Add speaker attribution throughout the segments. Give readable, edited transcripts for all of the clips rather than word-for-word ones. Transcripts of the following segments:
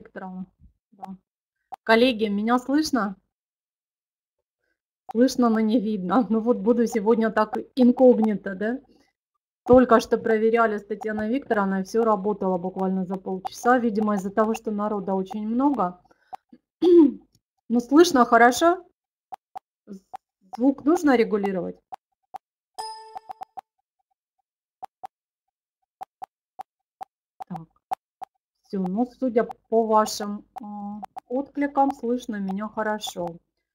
Speaker 1: Викторовна. Да. Коллеги, меня слышно? Слышно, но не видно. Ну вот буду сегодня так инкогнито, да? Только что проверяли с Татьяной Викторовной, все работало буквально за полчаса. Видимо, из-за того, что народа очень много. Ну, слышно хорошо? Звук нужно регулировать? Так, все. Ну, судя по вашим откликам, слышно меня хорошо.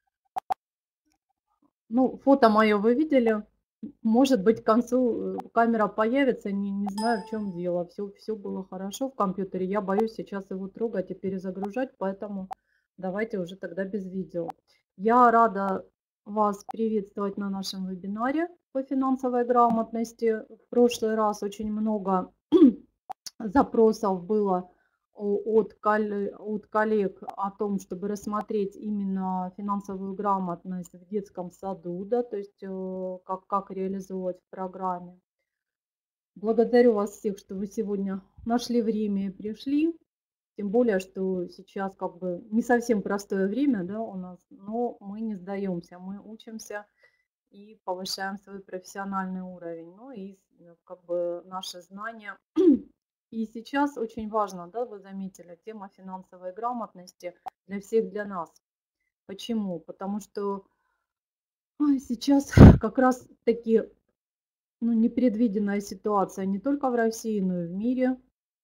Speaker 1: Ну, фото мое вы видели. Может быть, к концу камера появится, не знаю, в чем дело. Все было хорошо в компьютере. Я боюсь сейчас его трогать и перезагружать, поэтому давайте уже тогда без видео. Я рада вас приветствовать на нашем вебинаре по финансовой грамотности. В прошлый раз очень много запросов было от коллег о том, чтобы рассмотреть именно финансовую грамотность в детском саду, да, то есть как реализовывать в программе. Благодарю вас всех, что вы сегодня нашли время и пришли. Тем более, что сейчас как бы не совсем простое время, да, у нас, но мы не сдаемся, мы учимся и повышаем свой профессиональный уровень, ну и как бы наши знания. И сейчас очень важно, да, вы заметили, тема финансовой грамотности для всех, для нас. Почему? Потому что сейчас как раз таки непредвиденная ситуация не только в России, но и в мире.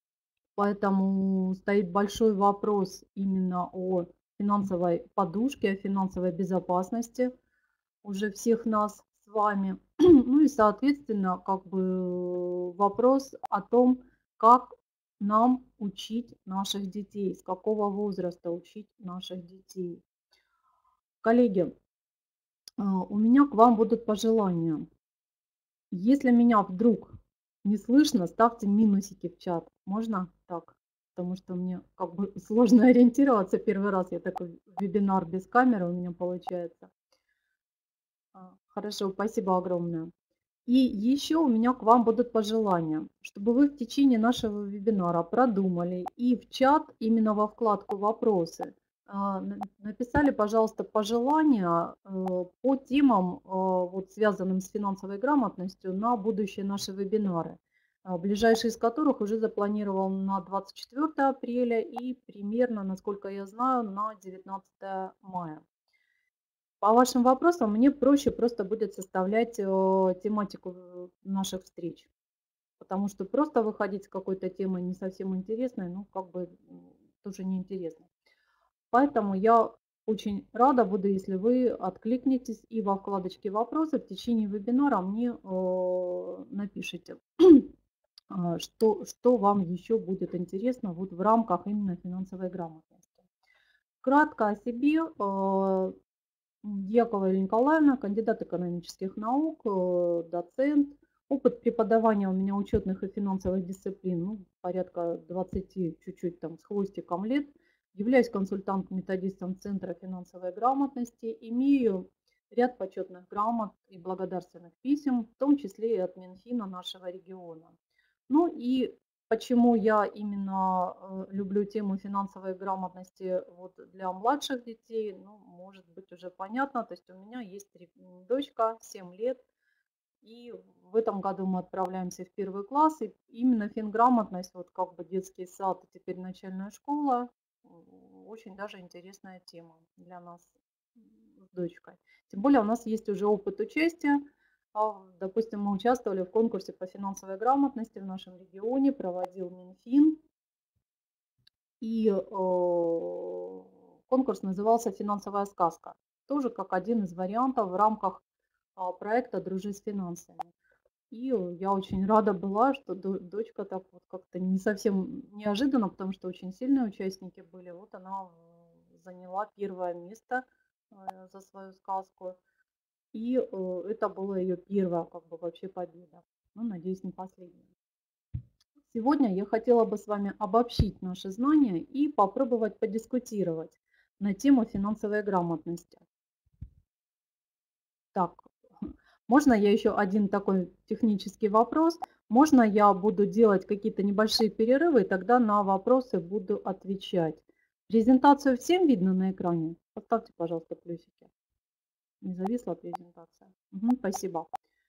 Speaker 1: Поэтому стоит большой вопрос именно о финансовой подушке, о финансовой безопасности уже всех нас с вами. Ну и, соответственно, как бы вопрос о том, как нам учить наших детей, с какого возраста учить наших детей. Коллеги, у меня к вам будут пожелания. Если меня вдруг не слышно, ставьте минусики в чат. Можно так? Потому что мне как бы сложно ориентироваться. Первый раз я такой вебинар без камеры у меня получается. Хорошо, спасибо огромное. И еще у меня к вам будут пожелания, чтобы вы в течение нашего вебинара продумали и в чат, именно во вкладку «Вопросы», написали, пожалуйста, пожелания по темам, вот, связанным с финансовой грамотностью, на будущие наши вебинары, ближайший из которых уже запланирован на 24 апреля и примерно, насколько я знаю, на 19 мая. По вашим вопросам мне проще просто будет составлять тематику наших встреч, потому что просто выходить с какой-то темой не совсем интересной, ну, как бы тоже неинтересно. Поэтому я очень рада буду, если вы откликнетесь и во вкладочке «Вопросы» в течение вебинара мне напишите, что вам еще будет интересно вот в рамках именно финансовой грамотности. Кратко о себе. Дьякова Елена Николаевна, кандидат экономических наук, доцент. Опыт преподавания у меня учетных и финансовых дисциплин, ну, порядка 20, чуть-чуть там с хвостиком лет. Являюсь консультантом-методистом Центра финансовой грамотности. Имею ряд почетных грамот и благодарственных писем, в том числе и от Минфина нашего региона. Ну и почему я именно люблю тему финансовой грамотности вот для младших детей, ну, может быть, уже понятно. То есть у меня есть дочка, 7 лет, и в этом году мы отправляемся в 1 класс. И именно финграмотность, вот как бы детский сад, и теперь начальная школа, очень даже интересная тема для нас с дочкой. Тем более у нас есть уже опыт участия. Допустим, мы участвовали в конкурсе по финансовой грамотности в нашем регионе, проводил Минфин. И конкурс назывался «Финансовая сказка». Тоже как один из вариантов в рамках проекта «Дружи с финансами». И я очень рада была, что дочка так вот как-то не совсем неожиданно, потому что очень сильные участники были. Вот она заняла 1 место за свою сказку. И это была ее первая как бы вообще победа. Ну, надеюсь, не последняя. Сегодня я хотела бы с вами обобщить наши знания и попробовать подискутировать на тему финансовой грамотности. Так, можно я еще один такой технический вопрос? Можно я буду делать какие-то небольшие перерывы, и тогда на вопросы буду отвечать? Презентацию всем видно на экране? Поставьте, пожалуйста, плюсики. Не зависла презентация? Мгм, спасибо.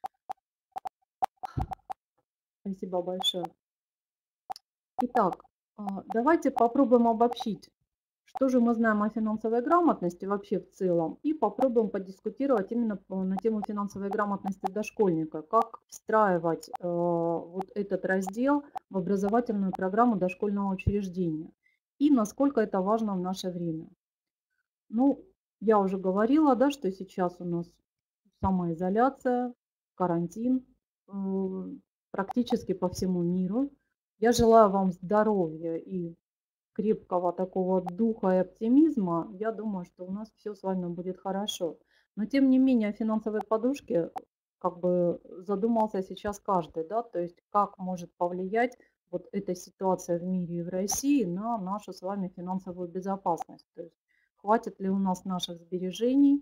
Speaker 1: Спасибо большое. Итак, давайте попробуем обобщить, что же мы знаем о финансовой грамотности вообще в целом, и попробуем подискутировать именно на тему финансовой грамотности дошкольника, как встраивать вот этот раздел в образовательную программу дошкольного учреждения и насколько это важно в наше время. Ну, я уже говорила, да, что сейчас у нас самоизоляция, карантин, практически по всему миру. Я желаю вам здоровья и крепкого такого духа и оптимизма. Я думаю, что у нас все с вами будет хорошо. Но тем не менее о финансовой подушке как бы задумался сейчас каждый, да, то есть как может повлиять вот эта ситуация в мире и в России на нашу с вами финансовую безопасность. То есть хватит ли у нас наших сбережений,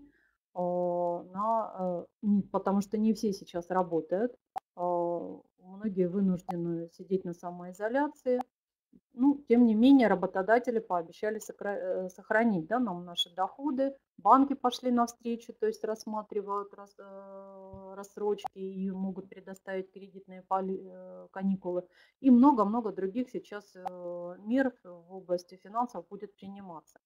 Speaker 1: потому что не все сейчас работают, многие вынуждены сидеть на самоизоляции. Ну, тем не менее, работодатели пообещали сохранить, да, нам наши доходы. Банки пошли навстречу, то есть рассматривают рассрочки и могут предоставить кредитные каникулы. И много-много других сейчас мер в области финансов будет приниматься.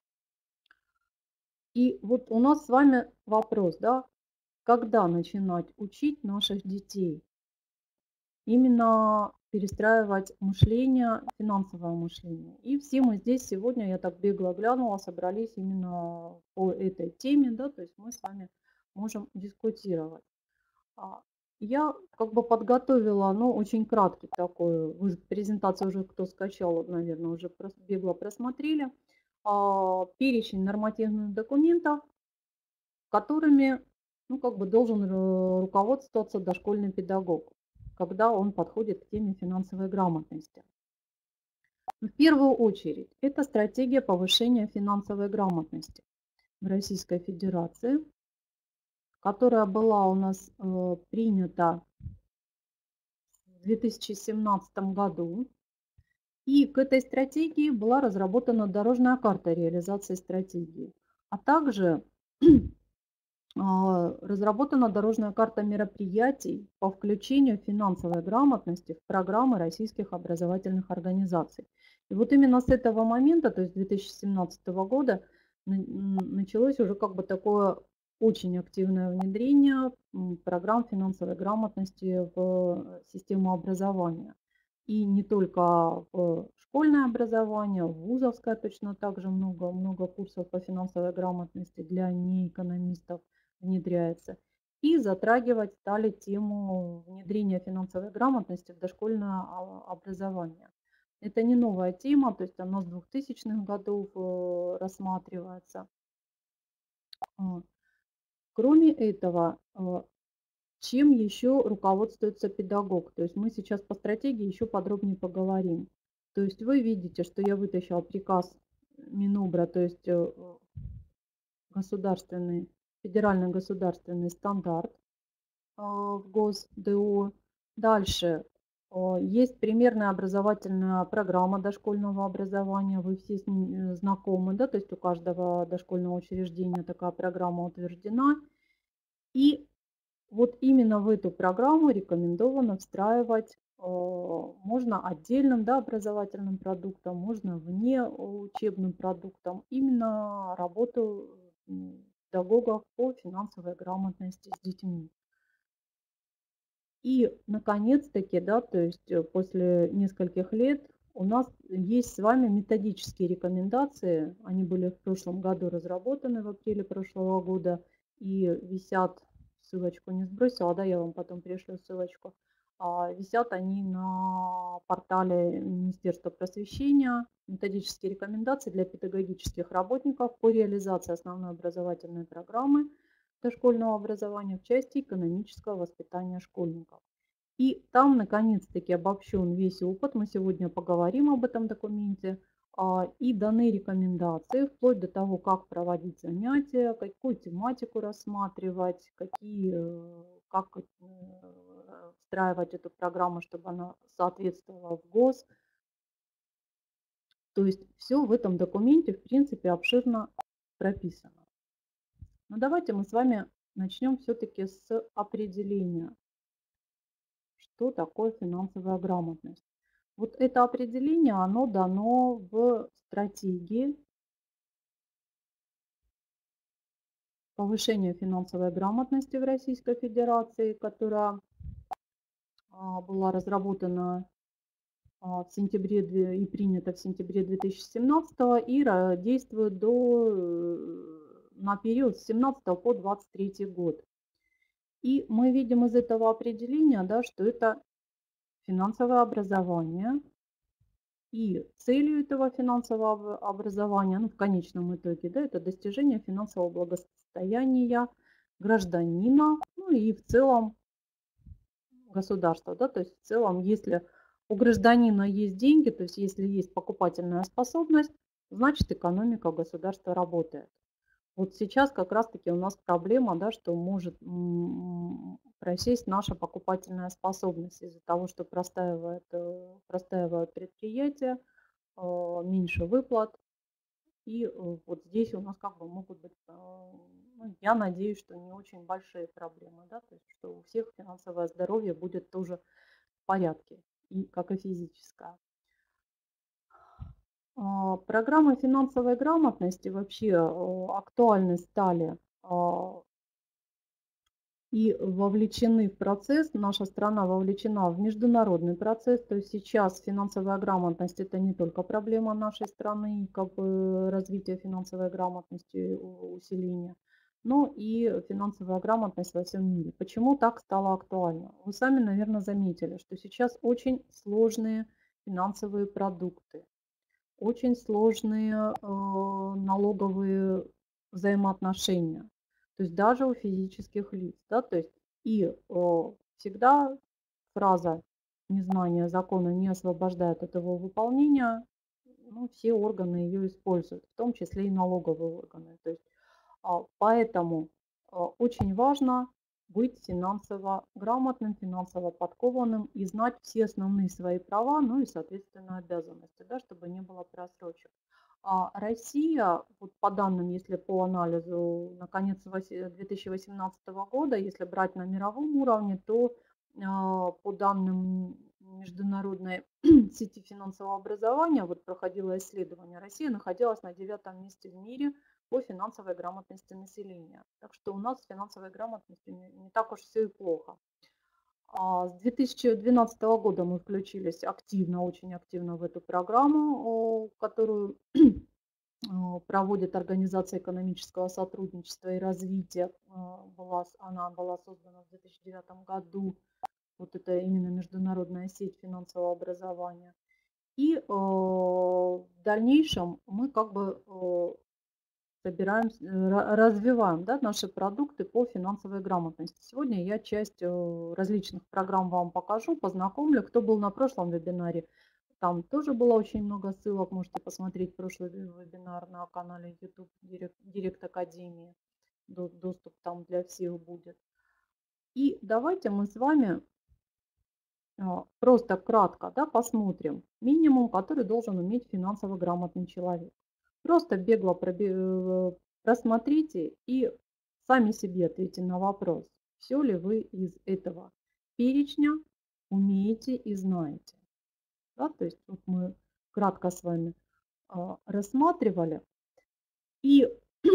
Speaker 1: И вот у нас с вами вопрос, да, когда начинать учить наших детей именно перестраивать мышление, финансовое мышление. И все мы здесь сегодня, я так бегло глянула, собрались именно по этой теме, да, то есть мы с вами можем дискутировать. А, Я как бы подготовила, ну, очень краткий такой, вы презентацию уже кто скачал, наверное, уже бегло просмотрели, перечень нормативных документов, которыми, ну, как бы должен руководствоваться дошкольный педагог, когда он подходит к теме финансовой грамотности. В первую очередь, это стратегия повышения финансовой грамотности в Российской Федерации, которая была у нас принята в 2017 году. И к этой стратегии была разработана дорожная карта реализации стратегии, а также разработана дорожная карта мероприятий по включению финансовой грамотности в программы российских образовательных организаций. И вот именно с этого момента, то есть 2017 года, началось уже как бы такое очень активное внедрение программ финансовой грамотности в систему образования. И не только в школьное образование, в вузовское точно так же много курсов по финансовой грамотности для неэкономистов внедряется. И затрагивать стали тему внедрения финансовой грамотности в дошкольное образование. Это не новая тема, то есть она с 2000-х годов рассматривается. Кроме этого, чем еще руководствуется педагог? То есть мы сейчас по стратегии еще подробнее поговорим. То есть вы видите, что я вытащила приказ Минобра, то есть государственный, федеральный государственный стандарт в ГосДО. Дальше есть примерная образовательная программа дошкольного образования. Вы все с ней знакомы, да, то есть у каждого дошкольного учреждения такая программа утверждена. И вот именно в эту программу рекомендовано встраивать, можно отдельным, да, образовательным продуктом, можно вне учебным продуктом, именно работу педагогов по финансовой грамотности с детьми. И, наконец-таки, да, то есть после нескольких лет у нас есть с вами методические рекомендации. Они были в прошлом году разработаны, в апреле прошлого года, и висят, ссылочку не сбросила, да, я вам потом пришлю ссылочку. Висят они на портале Министерства просвещения. Методические рекомендации для педагогических работников по реализации основной образовательной программы дошкольного образования в части экономического воспитания школьников. И там, наконец-таки, обобщен весь опыт. Мы сегодня поговорим об этом документе. И даны рекомендации, вплоть до того, как проводить занятия, какую тематику рассматривать, как встраивать эту программу, чтобы она соответствовала в ГОС. То есть все в этом документе, в принципе, обширно прописано. Но давайте мы с вами начнем все-таки с определения, что такое финансовая грамотность. Вот это определение, оно дано в стратегии повышения финансовой грамотности в Российской Федерации, которая была разработана в сентябре и принята в сентябре 2017 и действует на период с 17 по 23 год. И мы видим из этого определения, да, что это финансовое образование. И целью этого финансового образования, ну, в конечном итоге, да, это достижение финансового благосостояния гражданина, ну и в целом государства. Да, то есть в целом, если у гражданина есть деньги, то есть если есть покупательная способность, значит экономика государства работает. Вот сейчас как раз-таки у нас проблема, да, что может просесть наша покупательная способность из-за того, что простаивают предприятия, меньше выплат. И вот здесь у нас как бы могут быть, ну, я надеюсь, что не очень большие проблемы, да, то есть что у всех финансовое здоровье будет тоже в порядке, и как и физическое. Программы финансовой грамотности вообще актуальны стали и вовлечены в процесс, наша страна вовлечена в международный процесс, то есть сейчас финансовая грамотность это не только проблема нашей страны, как бы развития финансовой грамотности, усиления, но и финансовая грамотность во всем мире. Почему так стало актуально? Вы сами, наверное, заметили, что сейчас очень сложные финансовые продукты, очень сложные налоговые взаимоотношения. То есть даже у физических лиц. Да, то есть и всегда фраза «незнание закона не освобождает от его выполнения», ну, все органы ее используют, в том числе и налоговые органы. То есть, поэтому очень важно быть финансово грамотным, финансово подкованным и знать все основные свои права, ну и, соответственно, обязанности, да, чтобы не было просрочек. Россия, вот по данным, если по анализу на конец 2018 года, если брать на мировом уровне, то по данным международной сети финансового образования, вот проходило исследование, Россия находилась на 9 месте в мире по финансовой грамотности населения. Так что у нас с финансовой грамотностью не так уж все и плохо. С 2012 года мы включились активно, очень активно в эту программу, которую проводит Организация экономического сотрудничества и развития. Она была создана в 2009 году. Вот это именно международная сеть финансового образования. И в дальнейшем мы как бы собираем, развиваем, да, наши продукты по финансовой грамотности. Сегодня я часть различных программ вам покажу, познакомлю. Кто был на прошлом вебинаре, там тоже было очень много ссылок. Можете посмотреть прошлый вебинар на канале YouTube Директ Академии. Доступ там для всех будет. И давайте мы с вами просто кратко, да, посмотрим минимум, который должен уметь финансово грамотный человек. Просто бегло просмотрите и сами себе ответьте на вопрос, все ли вы из этого перечня умеете и знаете. Да, то есть вот мы кратко с вами рассматривали. И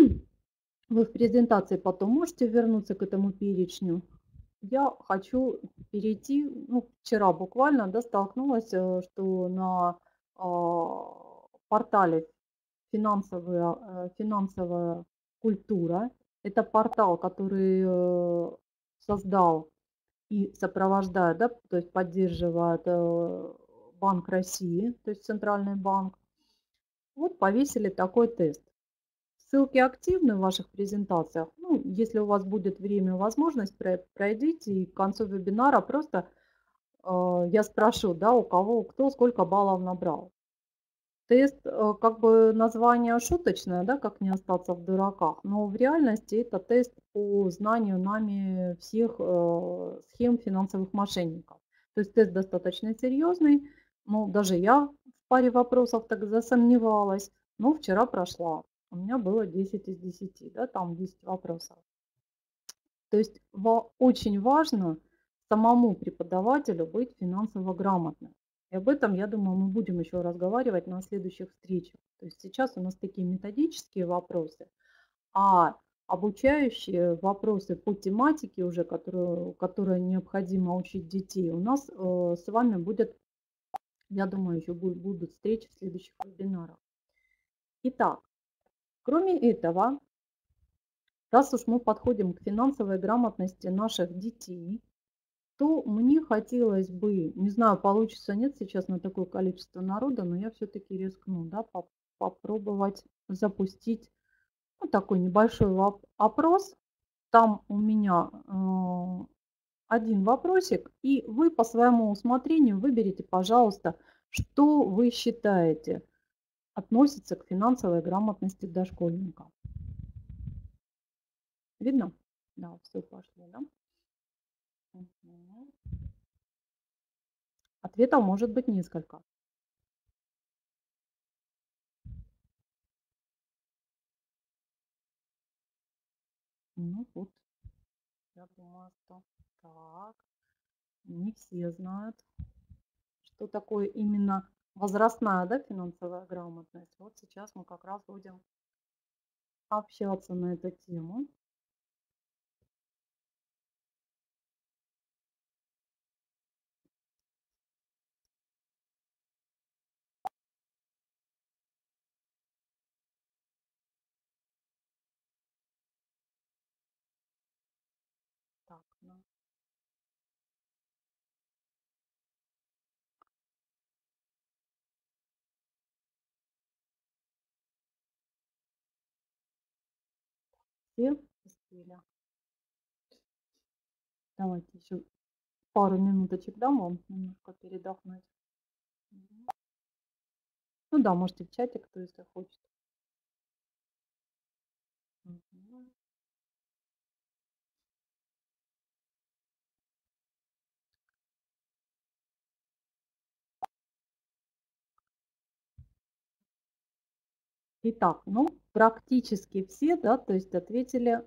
Speaker 1: вы в презентации потом можете вернуться к этому перечню. Я хочу перейти, ну, вчера буквально, да, столкнулась, что на портале финансовая культура. Это портал, который создал и сопровождает, да, то есть поддерживает Банк России, то есть Центральный банк. Вот повесили такой тест. Ссылки активны в ваших презентациях. Ну, если у вас будет время и возможность, пройдите и к концу вебинара просто я спрошу, да, у кого, кто сколько баллов набрал. Тест, как бы название шуточное, да, как не остаться в дураках, но в реальности это тест по знанию нами всех схем финансовых мошенников. То есть тест достаточно серьезный, но даже я паре вопросов так засомневалась, но вчера прошла. У меня было 10 из 10, да, там 10 вопросов. То есть очень важно самому преподавателю быть финансово грамотным. И об этом, я думаю, мы будем еще разговаривать на следующих встречах. То есть сейчас у нас такие методические вопросы, а обучающие вопросы по тематике уже, которые необходимо учить детей, у нас с вами будет, я думаю, еще будут встречи в следующих вебинарах. Итак, кроме этого, раз уж мы подходим к финансовой грамотности наших детей, то мне хотелось бы, не знаю, получится нет сейчас на такое количество народа, но я все-таки рискну, да, попробовать запустить такой небольшой опрос. Там у меня один вопросик, и вы по своему усмотрению выберите, пожалуйста, что вы считаете относится к финансовой грамотности дошкольника. Видно? Да, все пошли, да? Мгм. Ответов может быть несколько. Ну вот, я думаю, что так. Не все знают, что такое именно возрастная, да, финансовая грамотность. Вот сейчас мы как раз будем общаться на эту тему. Так, ну, все успели. Давайте еще пару минуточек дам вам немножко передохнуть. Мгм. Ну да, можете в чате, кто если хочет. Мгм. Итак, ну, практически все, да, то есть ответили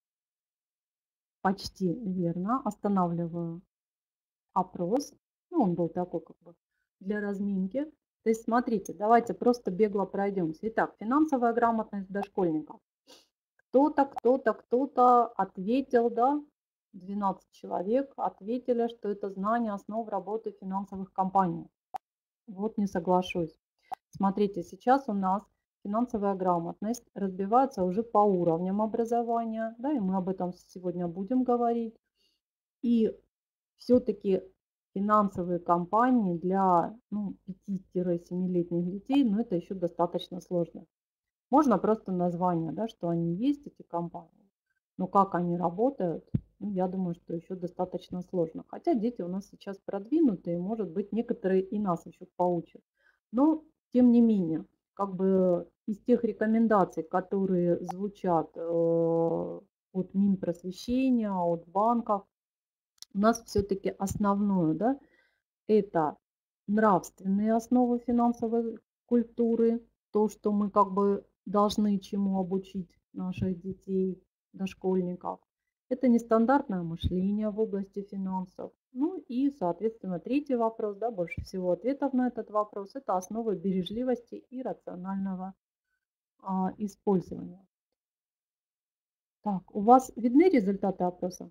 Speaker 1: почти верно. Останавливаю опрос. Ну, он был такой как бы для разминки. То есть смотрите, давайте просто бегло пройдемся. Итак, финансовая грамотность дошкольников. Кто-то, кто-то, кто-то ответил, да, 12 человек ответили, что это знание основ работы финансовых компаний. Вот не соглашусь. Смотрите, сейчас у нас финансовая грамотность разбивается уже по уровням образования, да, и мы об этом сегодня будем говорить. И все-таки финансовые компании для 5-7-летних детей, но это еще достаточно сложно. Можно просто название, да, что они есть, эти компании. Но как они работают, я думаю, что еще достаточно сложно. Хотя дети у нас сейчас продвинутые, может быть, некоторые и нас еще поучат. Но, тем не менее, как бы из тех рекомендаций, которые звучат от Минпросвещения, от банков, у нас все-таки основное, да, это нравственные основы финансовой культуры, то, что мы как бы должны чему обучить наших детей, дошкольников. Это нестандартное мышление в области финансов. Ну и, соответственно, третий вопрос, да, больше всего ответов на этот вопрос, это основы бережливости и рационального использования. Так, у вас видны результаты опроса?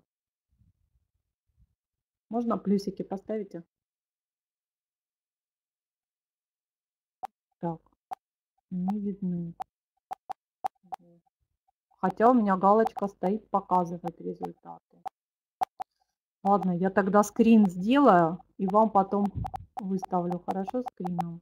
Speaker 1: Можно плюсики поставите? Так, не видны. Хотя у меня галочка стоит показывать результаты. Ладно, я тогда скрин сделаю и вам потом выставлю, хорошо, скрином.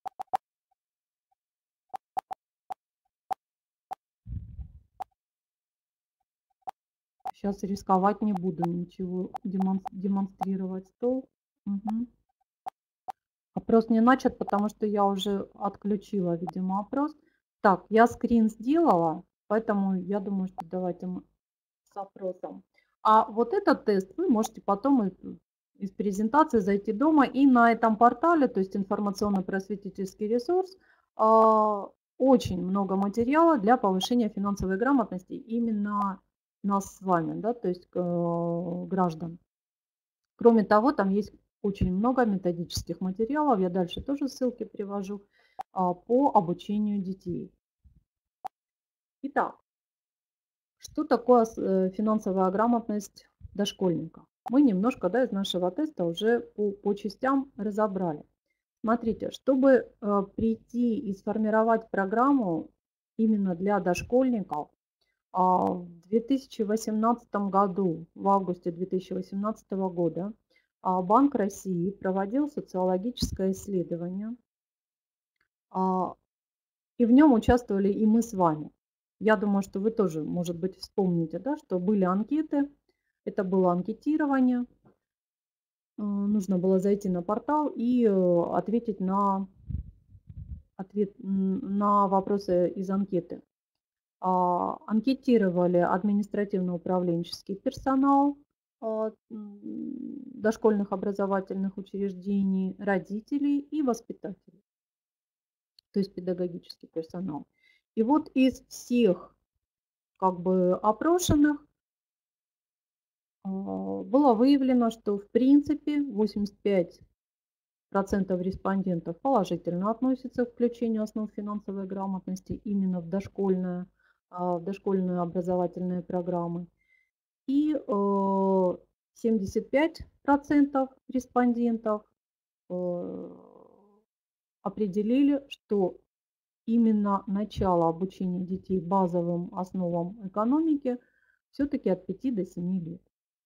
Speaker 1: Сейчас рисковать не буду ничего демонстрировать стол. Угу. Опрос не начат, потому что я уже отключила, видимо, опрос. Так, я скрин сделала, поэтому я думаю, что давайте мы с опросом. А вот этот тест вы можете потом из презентации зайти дома. И на этом портале, то есть информационно-просветительский ресурс, а, очень много материала для повышения финансовой грамотности именно нас с вами, да, то есть граждан. Кроме того, там есть очень много методических материалов, я дальше тоже ссылки привожу, по обучению детей. Итак, что такое финансовая грамотность дошкольника? Мы немножко, да, из нашего теста уже по частям разобрали. Смотрите, чтобы прийти и сформировать программу именно для дошкольников, в 2018 году, в августе 2018 года, Банк России проводил социологическое исследование, а, и в нем участвовали и мы с вами. Я думаю, что вы тоже, может быть, вспомните, да, что были анкеты, это было анкетирование, нужно было зайти на портал и ответить на вопросы из анкеты. Анкетировали административно-управленческий персонал дошкольных образовательных учреждений, родителей и воспитателей, то есть педагогический персонал. И вот из всех как бы опрошенных было выявлено, что в принципе 85% респондентов положительно относятся к включению основ финансовой грамотности именно в дошкольные образовательные программы. И 75% респондентов определили, что именно начало обучения детей базовым основам экономики все-таки от 5 до 7 лет.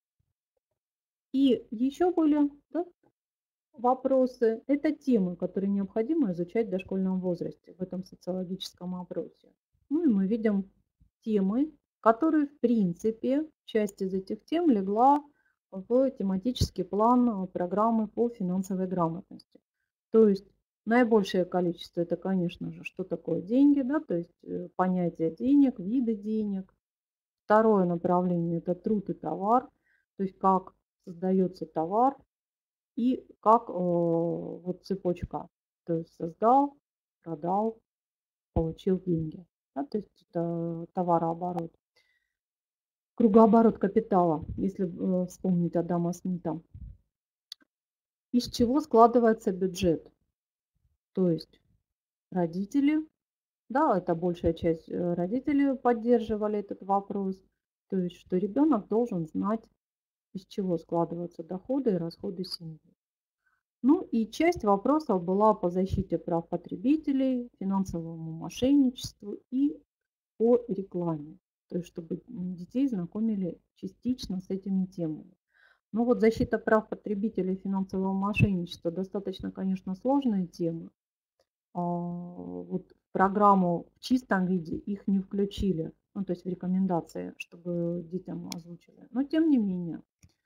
Speaker 1: И еще были, да, вопросы. Это темы, которые необходимо изучать в дошкольном возрасте, в этом социологическом опросе. Ну и мы видим темы, которые в принципе, часть из этих тем легла в тематический план программы по финансовой грамотности. То есть наибольшее количество это, конечно же, что такое деньги, да, то есть понятие денег, виды денег. Второе направление это труд и товар, то есть как создается товар, и как вот цепочка, то есть создал, продал, получил деньги. Да, то есть это товарооборот. Кругооборот капитала, если вспомнить Адама Смита. Из чего складывается бюджет? То есть родители, да, это большая часть родителей поддерживали этот вопрос. То есть что ребенок должен знать, из чего складываются доходы и расходы семьи. Ну и часть вопросов была по защите прав потребителей, финансовому мошенничеству и по рекламе. То есть чтобы детей знакомили частично с этими темами. Но вот защита прав потребителей и финансового мошенничества достаточно, конечно, сложная тема. Вот в программу в чистом виде их не включили, ну то есть в рекомендации, чтобы детям озвучили. Но тем не менее,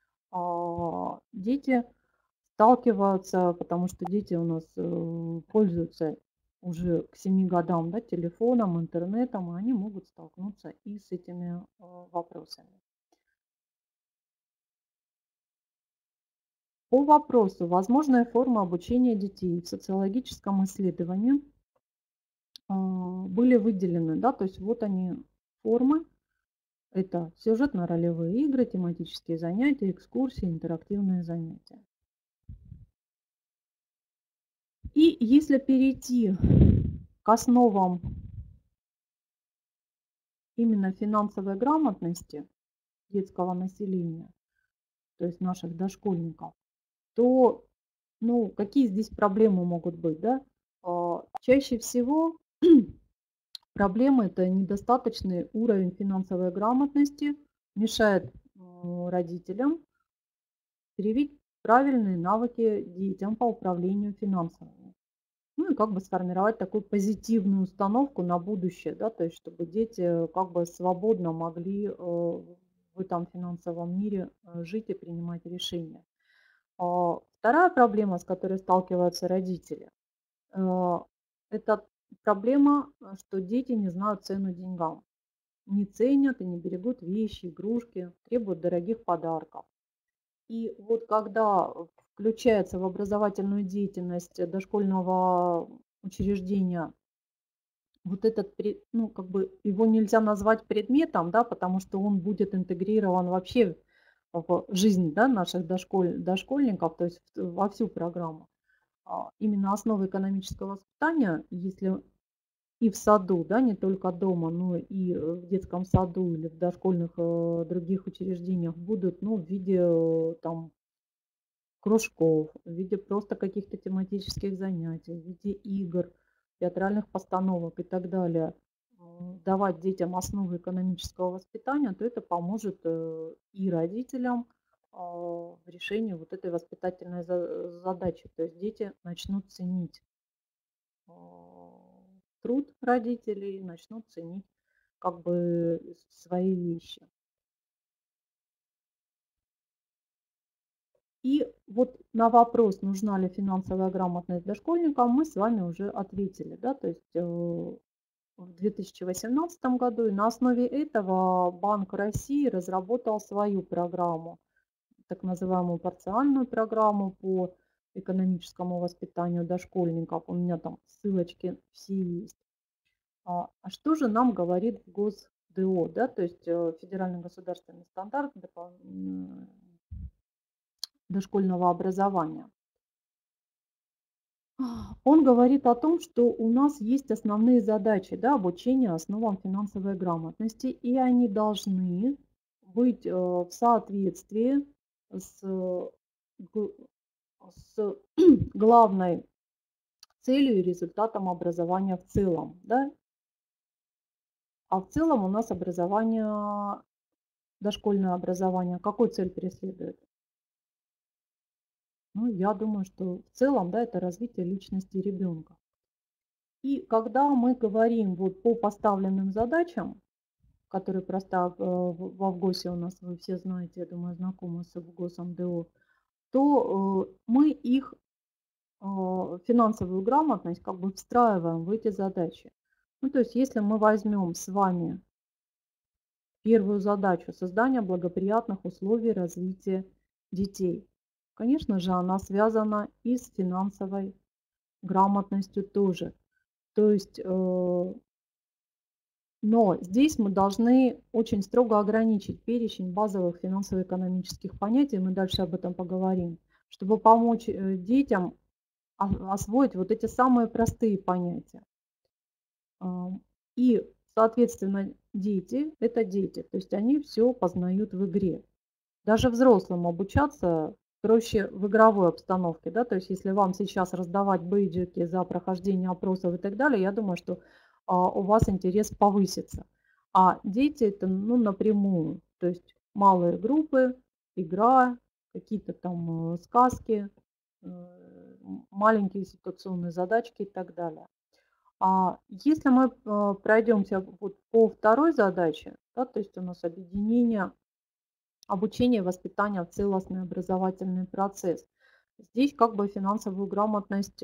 Speaker 1: дети сталкиваются, потому что дети у нас пользуются уже к 7 годам, да, телефоном, интернетом, и они могут столкнуться и с этими вопросами. По вопросу возможная форма обучения детей в социологическом исследовании были выделены, да, то есть вот они формы. Это сюжетно-ролевые игры, тематические занятия, экскурсии, интерактивные занятия. И если перейти к основам именно финансовой грамотности детского населения, то есть наших дошкольников, то ну, какие здесь проблемы могут быть? Да? Чаще всего проблемы это недостаточный уровень финансовой грамотности, мешает родителям привить правильные навыки детям по управлению финансами. Ну и как бы сформировать такую позитивную установку на будущее, да, то есть чтобы дети как бы свободно могли в этом финансовом мире жить и принимать решения. Вторая проблема, с которой сталкиваются родители, это проблема, что дети не знают цену деньгам. Не ценят и не берегут вещи, игрушки, требуют дорогих подарков. И вот когда включается в образовательную деятельность дошкольного учреждения вот этот, ну, как бы его нельзя назвать предметом, да, потому что он будет интегрирован вообще в жизнь, да, наших дошкольников, то есть во всю программу. Именно основы экономического воспитания, если и в саду, да, не только дома, но и в детском саду или в дошкольных других учреждениях будут, ну, в виде там кружков, в виде просто каких-то тематических занятий, в виде игр, театральных постановок и так далее, давать детям основы экономического воспитания, то это поможет и родителям в решении вот этой воспитательной задачи. То есть дети начнут ценить труд родителей, начнут ценить как бы свои вещи. И вот на вопрос, нужна ли финансовая грамотность дошкольникам, мы с вами уже ответили. Да? То есть в 2018 году и на основе этого Банк России разработал свою программу, так называемую парциальную программу по экономическому воспитанию дошкольников. У меня там ссылочки все есть. А что же нам говорит ГосДО, да, то есть федеральный государственный стандарт дошкольного образования? Он говорит о том, что у нас есть основные задачи, да, обучения основам финансовой грамотности, и они должны быть в соответствии с, г- с главной целью и результатом образования в целом. Да? А в целом у нас образование, дошкольное образование, какую цель преследует? Ну, я думаю, что в целом, да, это развитие личности ребенка. И когда мы говорим вот по поставленным задачам, которые просто в Авгосе у нас, вы все знаете, я думаю, знакомы с Авгосом ДО, то мы их финансовую грамотность как бы встраиваем в эти задачи. Ну, то есть если мы возьмем с вами первую задачу создания благоприятных условий развития детей, конечно же, она связана и с финансовой грамотностью тоже. То есть но здесь мы должны очень строго ограничить перечень базовых финансово-экономических понятий, мы дальше об этом поговорим, чтобы помочь детям освоить вот эти самые простые понятия. И, соответственно, дети– это дети, то есть они все познают в игре. Даже взрослым обучаться проще в игровой обстановке, да, то есть если вам сейчас раздавать бейджики за прохождение опросов и так далее, я думаю, что у вас интерес повысится. А дети это, ну, напрямую, то есть малые группы, игра, какие-то там сказки, маленькие ситуационные задачки и так далее. А если мы пройдемся вот по второй задаче, да, то есть у нас объединение обучение и воспитание в целостный образовательный процесс. Здесь как бы финансовую грамотность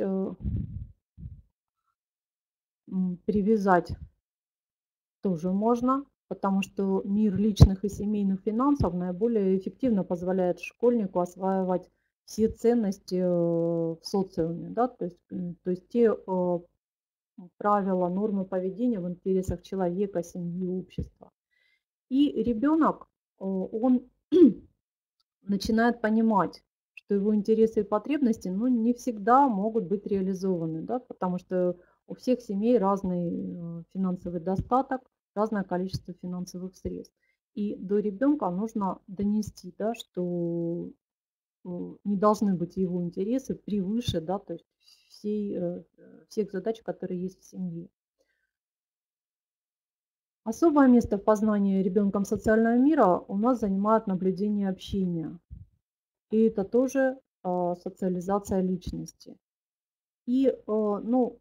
Speaker 1: привязать тоже можно, потому что мир личных и семейных финансов наиболее эффективно позволяет школьнику осваивать все ценности в социуме, да, то есть те правила, нормы поведения в интересах человека, семьи, общества. И ребенок, он начинает понимать, что его интересы и потребности, ну, не всегда могут быть реализованы, да, потому что у всех семей разный финансовый достаток, разное количество финансовых средств. И до ребенка нужно донести, да, что не должны быть его интересы превыше, да, то есть всех задач, которые есть в семье. Особое место в познании ребенком социального мира у нас занимает наблюдение и общение. И это тоже социализация личности. И, ну,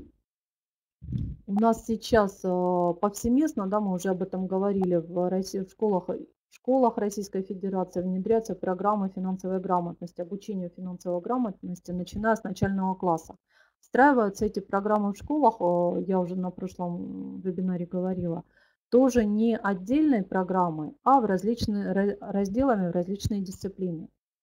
Speaker 1: у нас сейчас повсеместно, да, мы уже об этом говорили, в школах Российской Федерации внедряются программы финансовой грамотности, обучение финансовой грамотности, начиная с начального класса. Встраиваются эти программы в школах, я уже на прошлом вебинаре говорила, тоже не отдельной программой, а в различные разделами в различные дисциплины.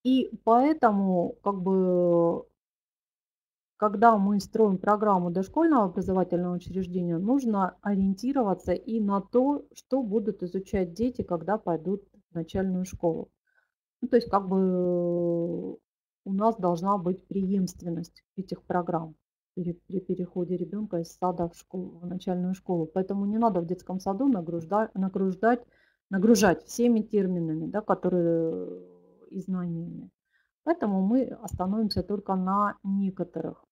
Speaker 1: И поэтому, как бы, когда мы строим программу дошкольного образовательного учреждения, нужно ориентироваться и на то, что будут изучать дети, когда пойдут в начальную школу. Ну, то есть как бы у нас должна быть преемственность этих программ при переходе ребенка из сада в школу, в начальную школу. Поэтому не надо в детском саду нагружать всеми терминами, да, которые и знаниями. Поэтому мы остановимся только на некоторых.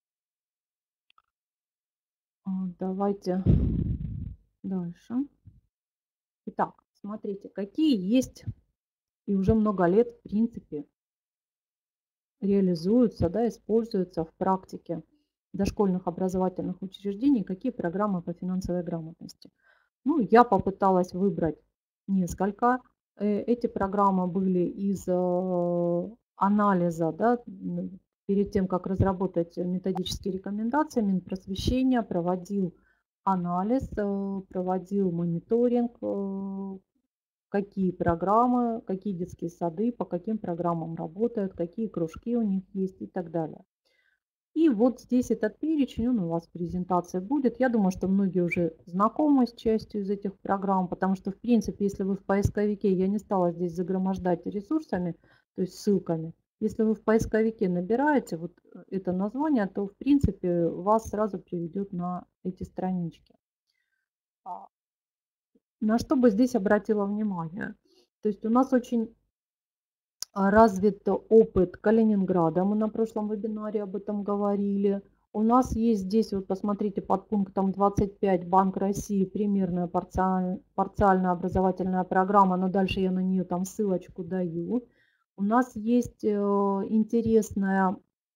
Speaker 1: Давайте дальше. Итак, смотрите, какие есть и уже много лет, в принципе, реализуются, да, используются в практике дошкольных образовательных учреждений, какие программы по финансовой грамотности. Ну, я попыталась выбрать несколько. Эти программы были из анализа, да, перед тем, как разработать методические рекомендации, Минпросвещения проводил анализ, проводил мониторинг, какие программы, какие детские сады, по каким программам работают, какие кружки у них есть и так далее. И вот здесь этот перечень, он у вас в презентации будет. Я думаю, что многие уже знакомы с частью из этих программ, потому что, в принципе, если вы в поисковике, я не стала здесь загромождать ресурсами, то есть ссылками. Если вы в поисковике набираете вот это название, то, в принципе, вас сразу приведет на эти странички. На что бы здесь обратила внимание? То есть у нас очень развит опыт Калининграда. Мы на прошлом вебинаре об этом говорили. У нас есть здесь, вот посмотрите, под пунктом 25 Банк России примерная парциальная образовательная программа, но дальше я на нее там ссылочку даю. У нас есть интересная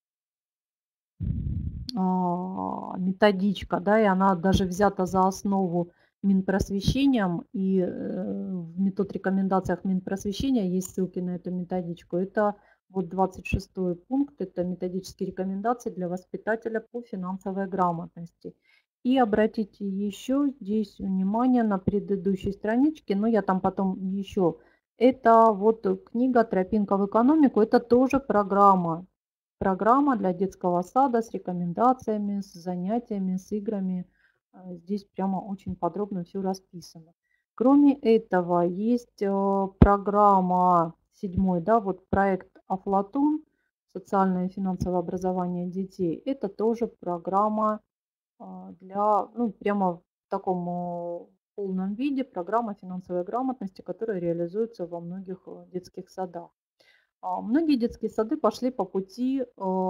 Speaker 1: методичка, да, и она даже взята за основу Минпросвещением, и в рекомендациях Минпросвещения есть ссылки на эту методичку. Это вот 26 пункт, это методические рекомендации для воспитателя по финансовой грамотности. И обратите еще здесь внимание на предыдущей страничке, но я там потом еще. Это вот книга «Тропинка в экономику», это тоже программа для детского сада с рекомендациями, с занятиями, с играми. Здесь прямо очень подробно все расписано. Кроме этого, есть программа 7, да, вот проект «Афлатун», социальное и финансовое образование детей. Это тоже программа для, ну, прямо в таком полном виде, программа финансовой грамотности, которая реализуется во многих детских садах. Многие детские сады пошли по пути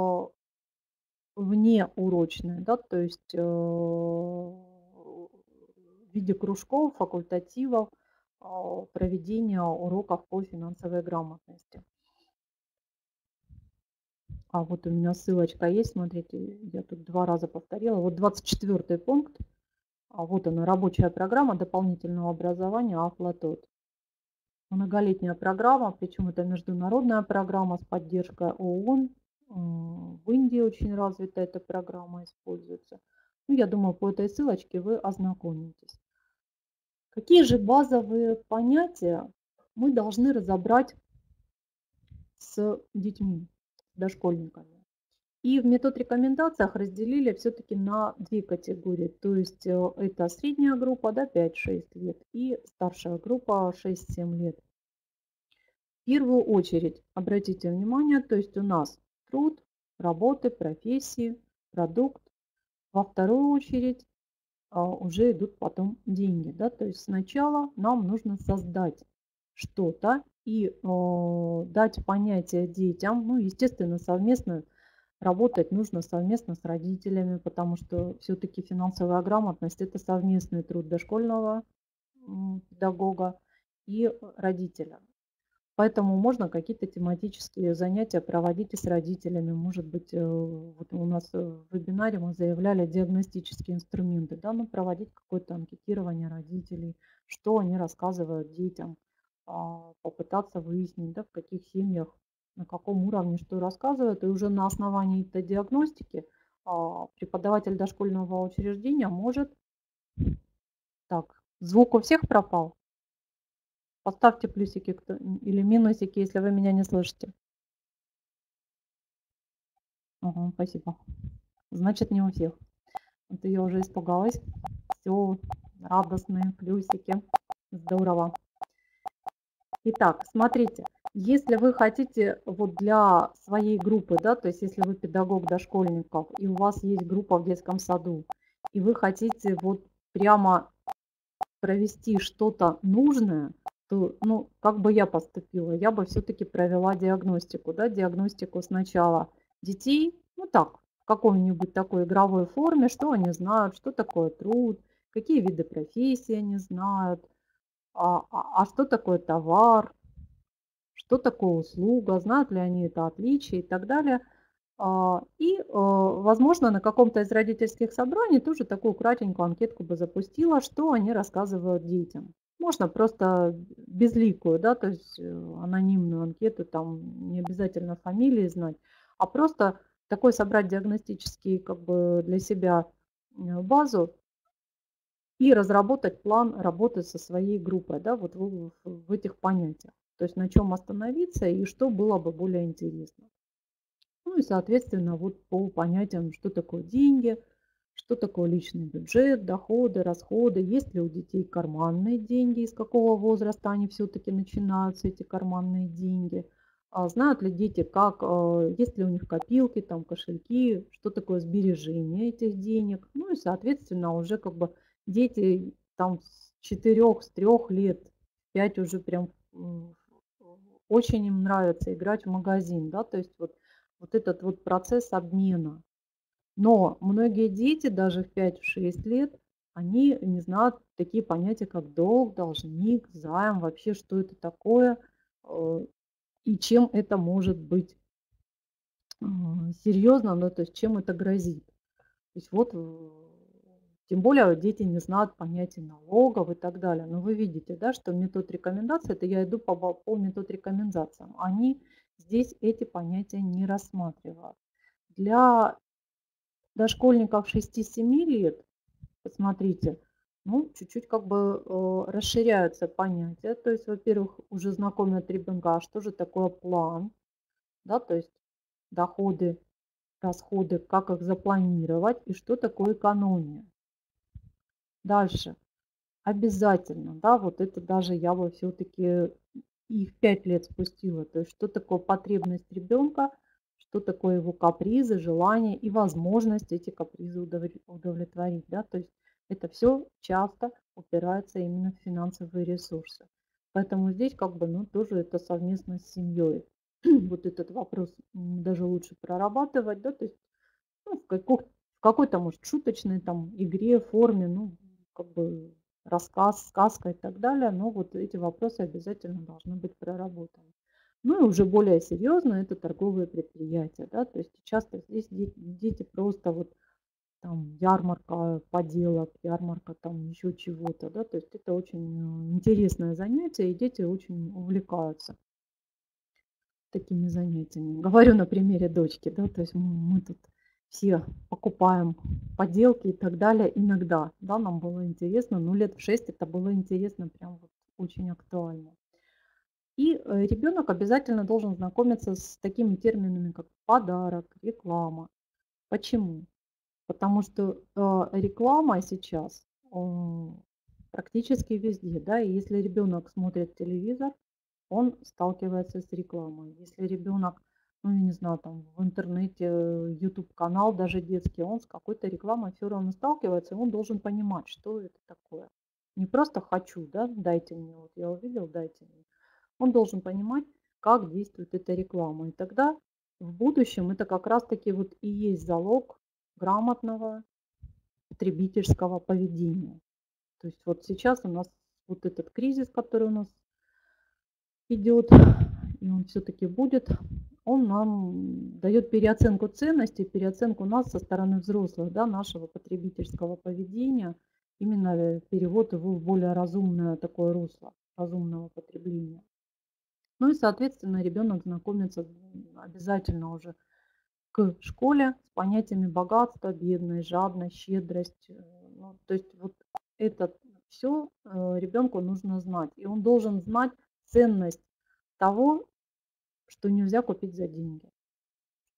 Speaker 1: внеурочные, да, то есть в виде кружков, факультативов, проведения уроков по финансовой грамотности. А вот у меня ссылочка есть, смотрите, я тут 2 раза повторила. Вот 24 пункт, вот она, рабочая программа дополнительного образования «Афлатот». Многолетняя программа, причем это международная программа с поддержкой ООН. В Индии очень развита эта программа, используется. Ну, я думаю, по этой ссылочке вы ознакомитесь. Какие же базовые понятия мы должны разобрать с детьми, дошкольниками? И в рекомендациях разделили все-таки на 2 категории. То есть это средняя группа, да, 5-6 лет, и старшая группа 6-7 лет. В первую очередь, обратите внимание, то есть у нас труд, работы, профессии, продукт. Во вторую очередь уже идут потом деньги. Да? То есть сначала нам нужно создать что-то и дать понятие детям. Ну, естественно, совместно работать нужно совместно с родителями, потому что все-таки финансовая грамотность – это совместный труд дошкольного педагога и родителя. Поэтому можно какие-то тематические занятия проводить и с родителями. Может быть, вот у нас в вебинаре мы заявляли диагностические инструменты, да, ну, проводить какое-то анкетирование родителей, что они рассказывают детям, попытаться выяснить, да, в каких семьях, на каком уровне что рассказывают. И уже на основании этой диагностики преподаватель дошкольного учреждения может... Так, звук у всех пропал? Поставьте плюсики или минусики, если вы меня не слышите. Ага, спасибо. Значит, не у всех. Вот я уже испугалась. Все, радостные плюсики. Здорово. Итак, смотрите, если вы хотите вот для своей группы, да, то есть если вы педагог дошкольников, и у вас есть группа в детском саду, и вы хотите вот прямо провести что-то нужное, то, ну, как бы я поступила? Я бы все-таки провела диагностику, да, диагностику сначала детей, ну так, в какой-нибудь такой игровой форме, что они знают, что такое труд, какие виды профессий они знают, а что такое товар, что такое услуга, знают ли они это отличие и так далее. Возможно, на каком-то из родительских собраний тоже такую кратенькую анкетку бы запустила, что они рассказывают детям. Можно просто безликую, да, то есть анонимную анкету, там не обязательно фамилии знать, а просто такой собрать диагностический как бы для себя базу и разработать план работы со своей группой, да, вот в этих понятиях. То есть на чем остановиться и что было бы более интересно. Ну и, соответственно, вот по понятиям, что такое деньги, что такое личный бюджет, доходы, расходы, есть ли у детей карманные деньги, из какого возраста они все-таки начинаются, эти карманные деньги, знают ли дети, есть ли у них копилки, там, кошельки, что такое сбережение этих денег. Ну и, соответственно, уже как бы дети там с 4, с 3 лет, 5 уже прям очень им нравится играть в магазин, да, то есть вот этот вот процесс обмена. Но многие дети даже в 5-6 лет, они не знают такие понятия, как долг, должник, займ, вообще, что это такое и чем это может быть серьезно, ну, то есть чем это грозит. То есть вот, тем более дети не знают понятия налогов и так далее. Но вы видите, да, что метод рекомендаций, это я иду по метод рекомендациям. Они здесь эти понятия не рассматривают. Для дошкольников 6-7 лет, посмотрите, ну, чуть-чуть как бы расширяются понятия. То есть, во-первых, уже знакомят ребенка, а что же такое план, да, то есть доходы, расходы, как их запланировать и что такое экономия. Дальше. Обязательно, да, вот это даже я бы все-таки и в 5 лет спустила. То есть что такое потребность ребенка, что такое его капризы, желания и возможность эти капризы удовлетворить. Да? То есть это все часто упирается именно в финансовые ресурсы. Поэтому здесь как бы, ну, тоже это совместно с семьей. Вот этот вопрос даже лучше прорабатывать, да, то есть ну, в какой-то, может, шуточной там игре, форме, ну, как бы рассказ, сказка и так далее. Но вот эти вопросы обязательно должны быть проработаны. Ну и уже более серьезно это торговые предприятия, да, то есть часто здесь дети просто вот там ярмарка поделок, ярмарка там еще чего-то, да, то есть это очень интересное занятие, и дети очень увлекаются такими занятиями. Говорю на примере дочки, да, то есть мы тут все покупаем поделки и так далее иногда, да, нам было интересно, но лет в 6 это было интересно, прям вот очень актуально. И ребенок обязательно должен знакомиться с такими терминами, как подарок, реклама. Почему? Потому что реклама сейчас практически везде, да, и если ребенок смотрит телевизор, он сталкивается с рекламой. Если ребенок, ну, я не знаю, там в интернете, YouTube канал даже детский, он с какой-то рекламой все равно сталкивается, и он должен понимать, что это такое. Не просто хочу, да, дайте мне, вот я увидел, дайте мне. Он должен понимать, как действует эта реклама. И тогда в будущем это как раз-таки вот и есть залог грамотного потребительского поведения. То есть вот сейчас у нас вот этот кризис, который у нас идет, и он все-таки будет, он нам дает переоценку ценностей, переоценку нас со стороны взрослых, да, нашего потребительского поведения, именно перевод его в более разумное такое русло, разумного потребления. Ну и, соответственно, ребенок знакомится обязательно уже к школе с понятиями богатства, бедность, жадность, щедрость. Ну, то есть вот это все ребенку нужно знать. И он должен знать ценность того, что нельзя купить за деньги.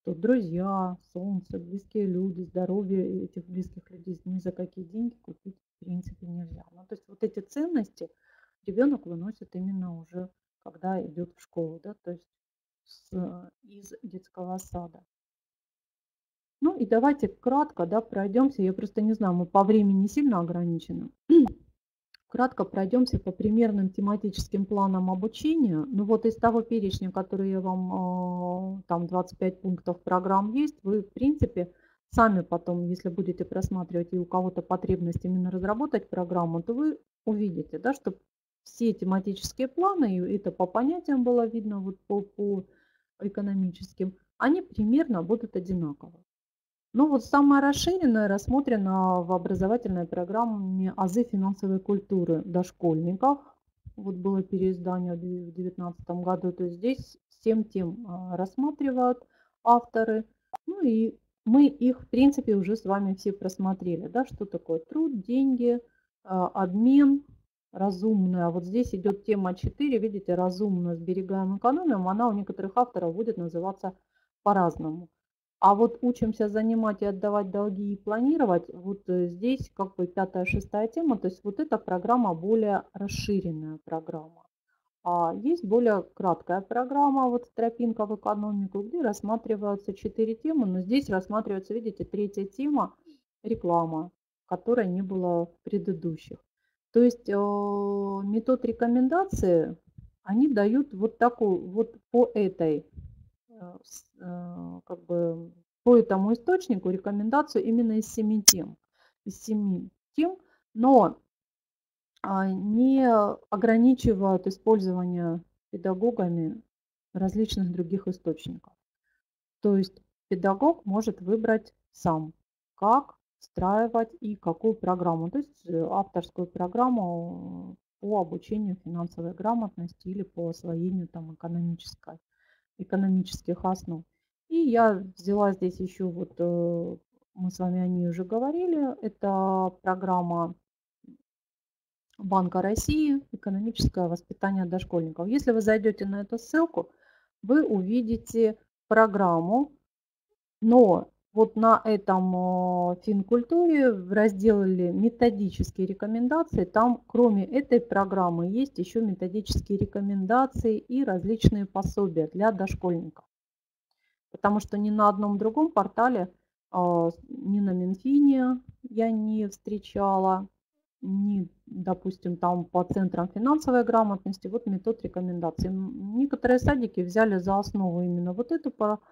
Speaker 1: что друзья, солнце, близкие люди, здоровье этих близких людей ни за какие деньги купить в принципе нельзя. Ну, то есть вот эти ценности ребенок выносит именно уже, когда идет в школу, да, то есть из детского сада. Ну и давайте кратко, да, пройдемся. Я просто не знаю, мы по времени сильно ограничены. Кратко пройдемся по примерным тематическим планам обучения. Ну вот из того перечня, который я вам, там 25 пунктов программ есть, вы в принципе сами потом, если будете просматривать и у кого-то потребность именно разработать программу, то вы увидите, да, что все тематические планы, и это по понятиям было видно, вот по экономическим, они примерно будут одинаковы. Ну вот самое расширенное рассмотрено в образовательной программе «Азы финансовой культуры дошкольников». Вот было переиздание в 2019 году. То есть здесь 7 тем рассматривают авторы. Ну и мы их, в принципе, уже с вами все просмотрели. Да, что такое труд, деньги, обмен, разумное. Вот здесь идет тема 4, видите, разумно сберегаем, экономим. Она у некоторых авторов будет называться по-разному. А вот учимся занимать и отдавать долги и планировать, вот здесь как бы пятая, шестая тема, то есть вот эта программа более расширенная программа. А есть более краткая программа, вот тропинка в экономику, где рассматриваются 4 темы, но здесь рассматривается, видите, третья тема реклама, которой не было в предыдущих. То есть метод рекомендации, они дают вот такую, вот по этой как бы по этому источнику рекомендацию именно из 7 тем. Из 7 тем, но не ограничивают использование педагогами различных других источников. То есть педагог может выбрать сам, как встраивать и какую программу. То есть авторскую программу по обучению финансовой грамотности или по освоению там, экономических основ. И я взяла здесь еще, вот мы с вами о ней уже говорили, это программа Банка России «Экономическое воспитание дошкольников». Если вы зайдете на эту ссылку, вы увидите программу, но вот на этом финкультуре в разделе методические рекомендации, там кроме этой программы есть еще методические рекомендации и различные пособия для дошкольников. Потому что ни на одном другом портале, ни на Минфине я не встречала, ни, допустим, там по центрам финансовой грамотности, вот метод рекомендаций. Некоторые садики взяли за основу именно вот эту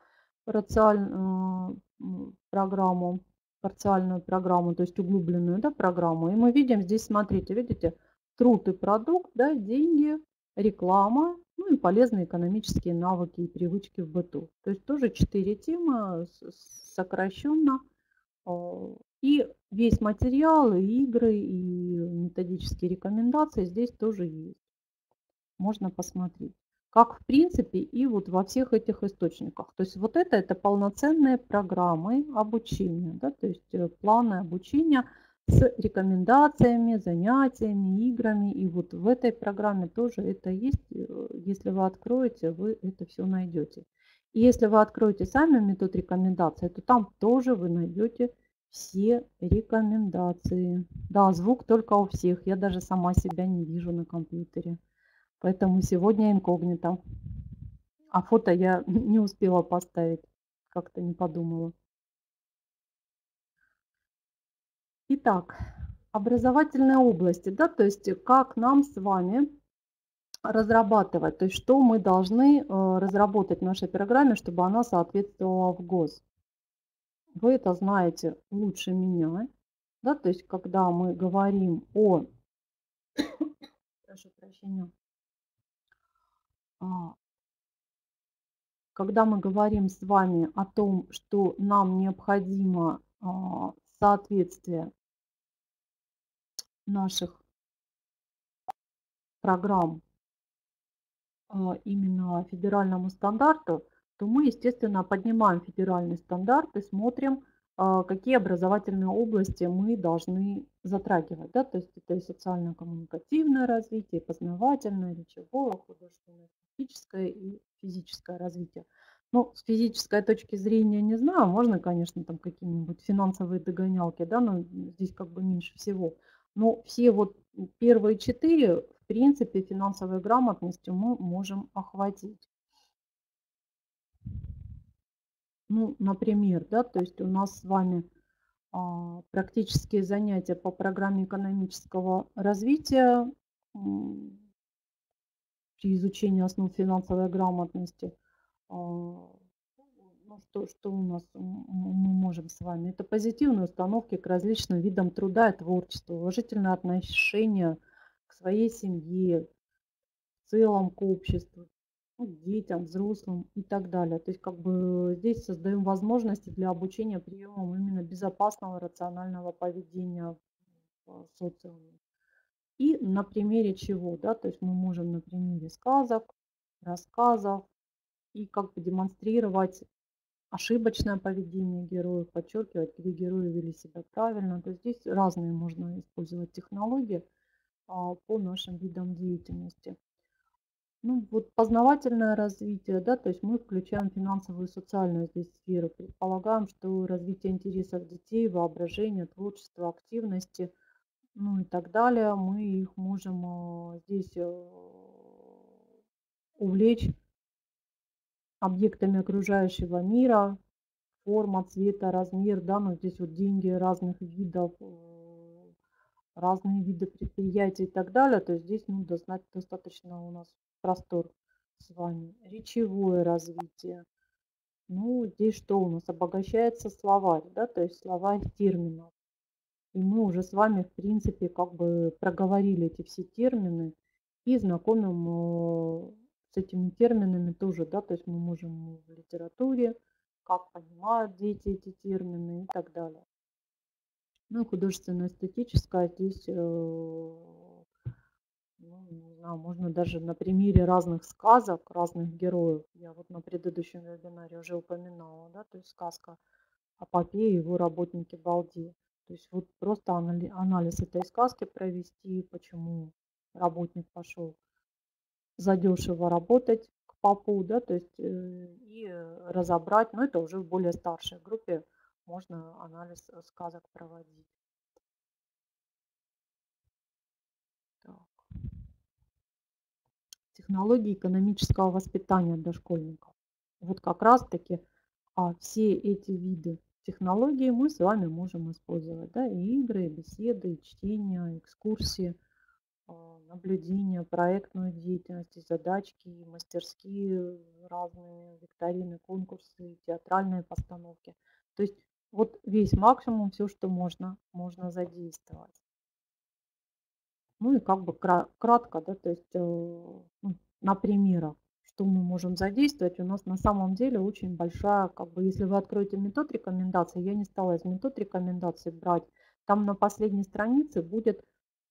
Speaker 1: программу, парциальную программу, то есть углубленную, да, программу. И мы видим здесь, смотрите, видите, труд и продукт, да, деньги, реклама, ну и полезные экономические навыки и привычки в быту. То есть тоже 4 темы сокращенно. И весь материал, и игры, и методические рекомендации здесь тоже есть. Можно посмотреть. Как в принципе и вот во всех этих источниках. То есть вот это полноценные программы обучения, да, то есть планы обучения с рекомендациями, занятиями, играми. И вот в этой программе тоже это есть. Если вы откроете, вы это все найдете. И если вы откроете сами метод рекомендаций, то там тоже вы найдете все рекомендации. Да, звук только у всех. Я даже сама себя не вижу на компьютере. Поэтому сегодня инкогнито. А фото я не успела поставить. Как-то не подумала. Итак, образовательные области, да, то есть как нам с вами разрабатывать, то есть что мы должны разработать в нашей программе, чтобы она соответствовала в ГОС. Вы это знаете лучше меня, да, то есть когда мы говорим о, прошу прощения, когда мы говорим с вами о том, что нам необходимо соответствие наших программ именно федеральному стандарту, то мы, естественно, поднимаем федеральный стандарт и смотрим, какие образовательные области мы должны затрагивать. Да? То есть это и социально-коммуникативное развитие, и познавательное, речевое, художественное, эстетическое и физическое развитие. Ну, с физической точки зрения не знаю, можно, конечно, там какие-нибудь финансовые догонялки, да, но здесь как бы меньше всего. Но все вот первые 4, в принципе, финансовой грамотностью мы можем охватить. Ну, например, да, то есть у нас с вами практические занятия по программе экономического развития м, при изучении основ финансовой грамотности. А, Ну, что у нас мы можем с вами? Это позитивные установки к различным видам труда и творчества, уважительное отношение к своей семье, в целом к обществу, ну, к детям, взрослым и так далее. То есть как бы здесь создаем возможности для обучения приемам именно безопасного рационального поведения в социуме. И на примере чего, да, то есть мы можем на примере сказок, рассказов и как бы демонстрировать ошибочное поведение героев, подчеркивать, где герои вели себя правильно. То есть здесь разные можно использовать технологии по нашим видам деятельности. Ну, вот познавательное развитие, да, то есть мы включаем финансовую и социальную здесь сферу. Предполагаем, что развитие интересов детей, воображения, творчества, активности, ну и так далее, мы их можем здесь увлечь объектами окружающего мира, форма, цвета, размер, да, но здесь вот деньги разных видов, разные виды предприятий и так далее. То есть здесь, ну, достаточно у нас простор с вами. Речевое развитие. Ну, здесь что у нас? Обогащается словарь, да, то есть словарь терминов. И мы уже с вами, в принципе, как бы проговорили эти все термины и знакомим с этими терминами тоже, да, то есть мы можем в литературе, как понимают дети эти термины и так далее. Ну и художественно-эстетическое здесь, ну, не знаю, можно даже на примере разных сказок, разных героев. Я вот на предыдущем вебинаре уже упоминала, да, то есть сказка о попе и его работнике Балде. То есть вот просто анализ этой сказки провести, почему работник пошел задешево работать к попу, да, то есть и разобрать, но это уже в более старшей группе можно анализ сказок проводить. Так. Технологии экономического воспитания дошкольников. Вот как раз-таки все эти виды технологий мы с вами можем использовать. Да, и игры, и беседы, и чтение, экскурсии, наблюдение, проектную деятельность, и задачки, и мастерские разные, викторины, конкурсы, театральные постановки. То есть вот весь максимум, все, что можно задействовать. Ну и как бы кратко, да, то есть ну, на примерах, что мы можем задействовать. У нас на самом деле очень большая, как бы, если вы откроете метод рекомендаций, я не стала из метод рекомендаций брать, там на последней странице будет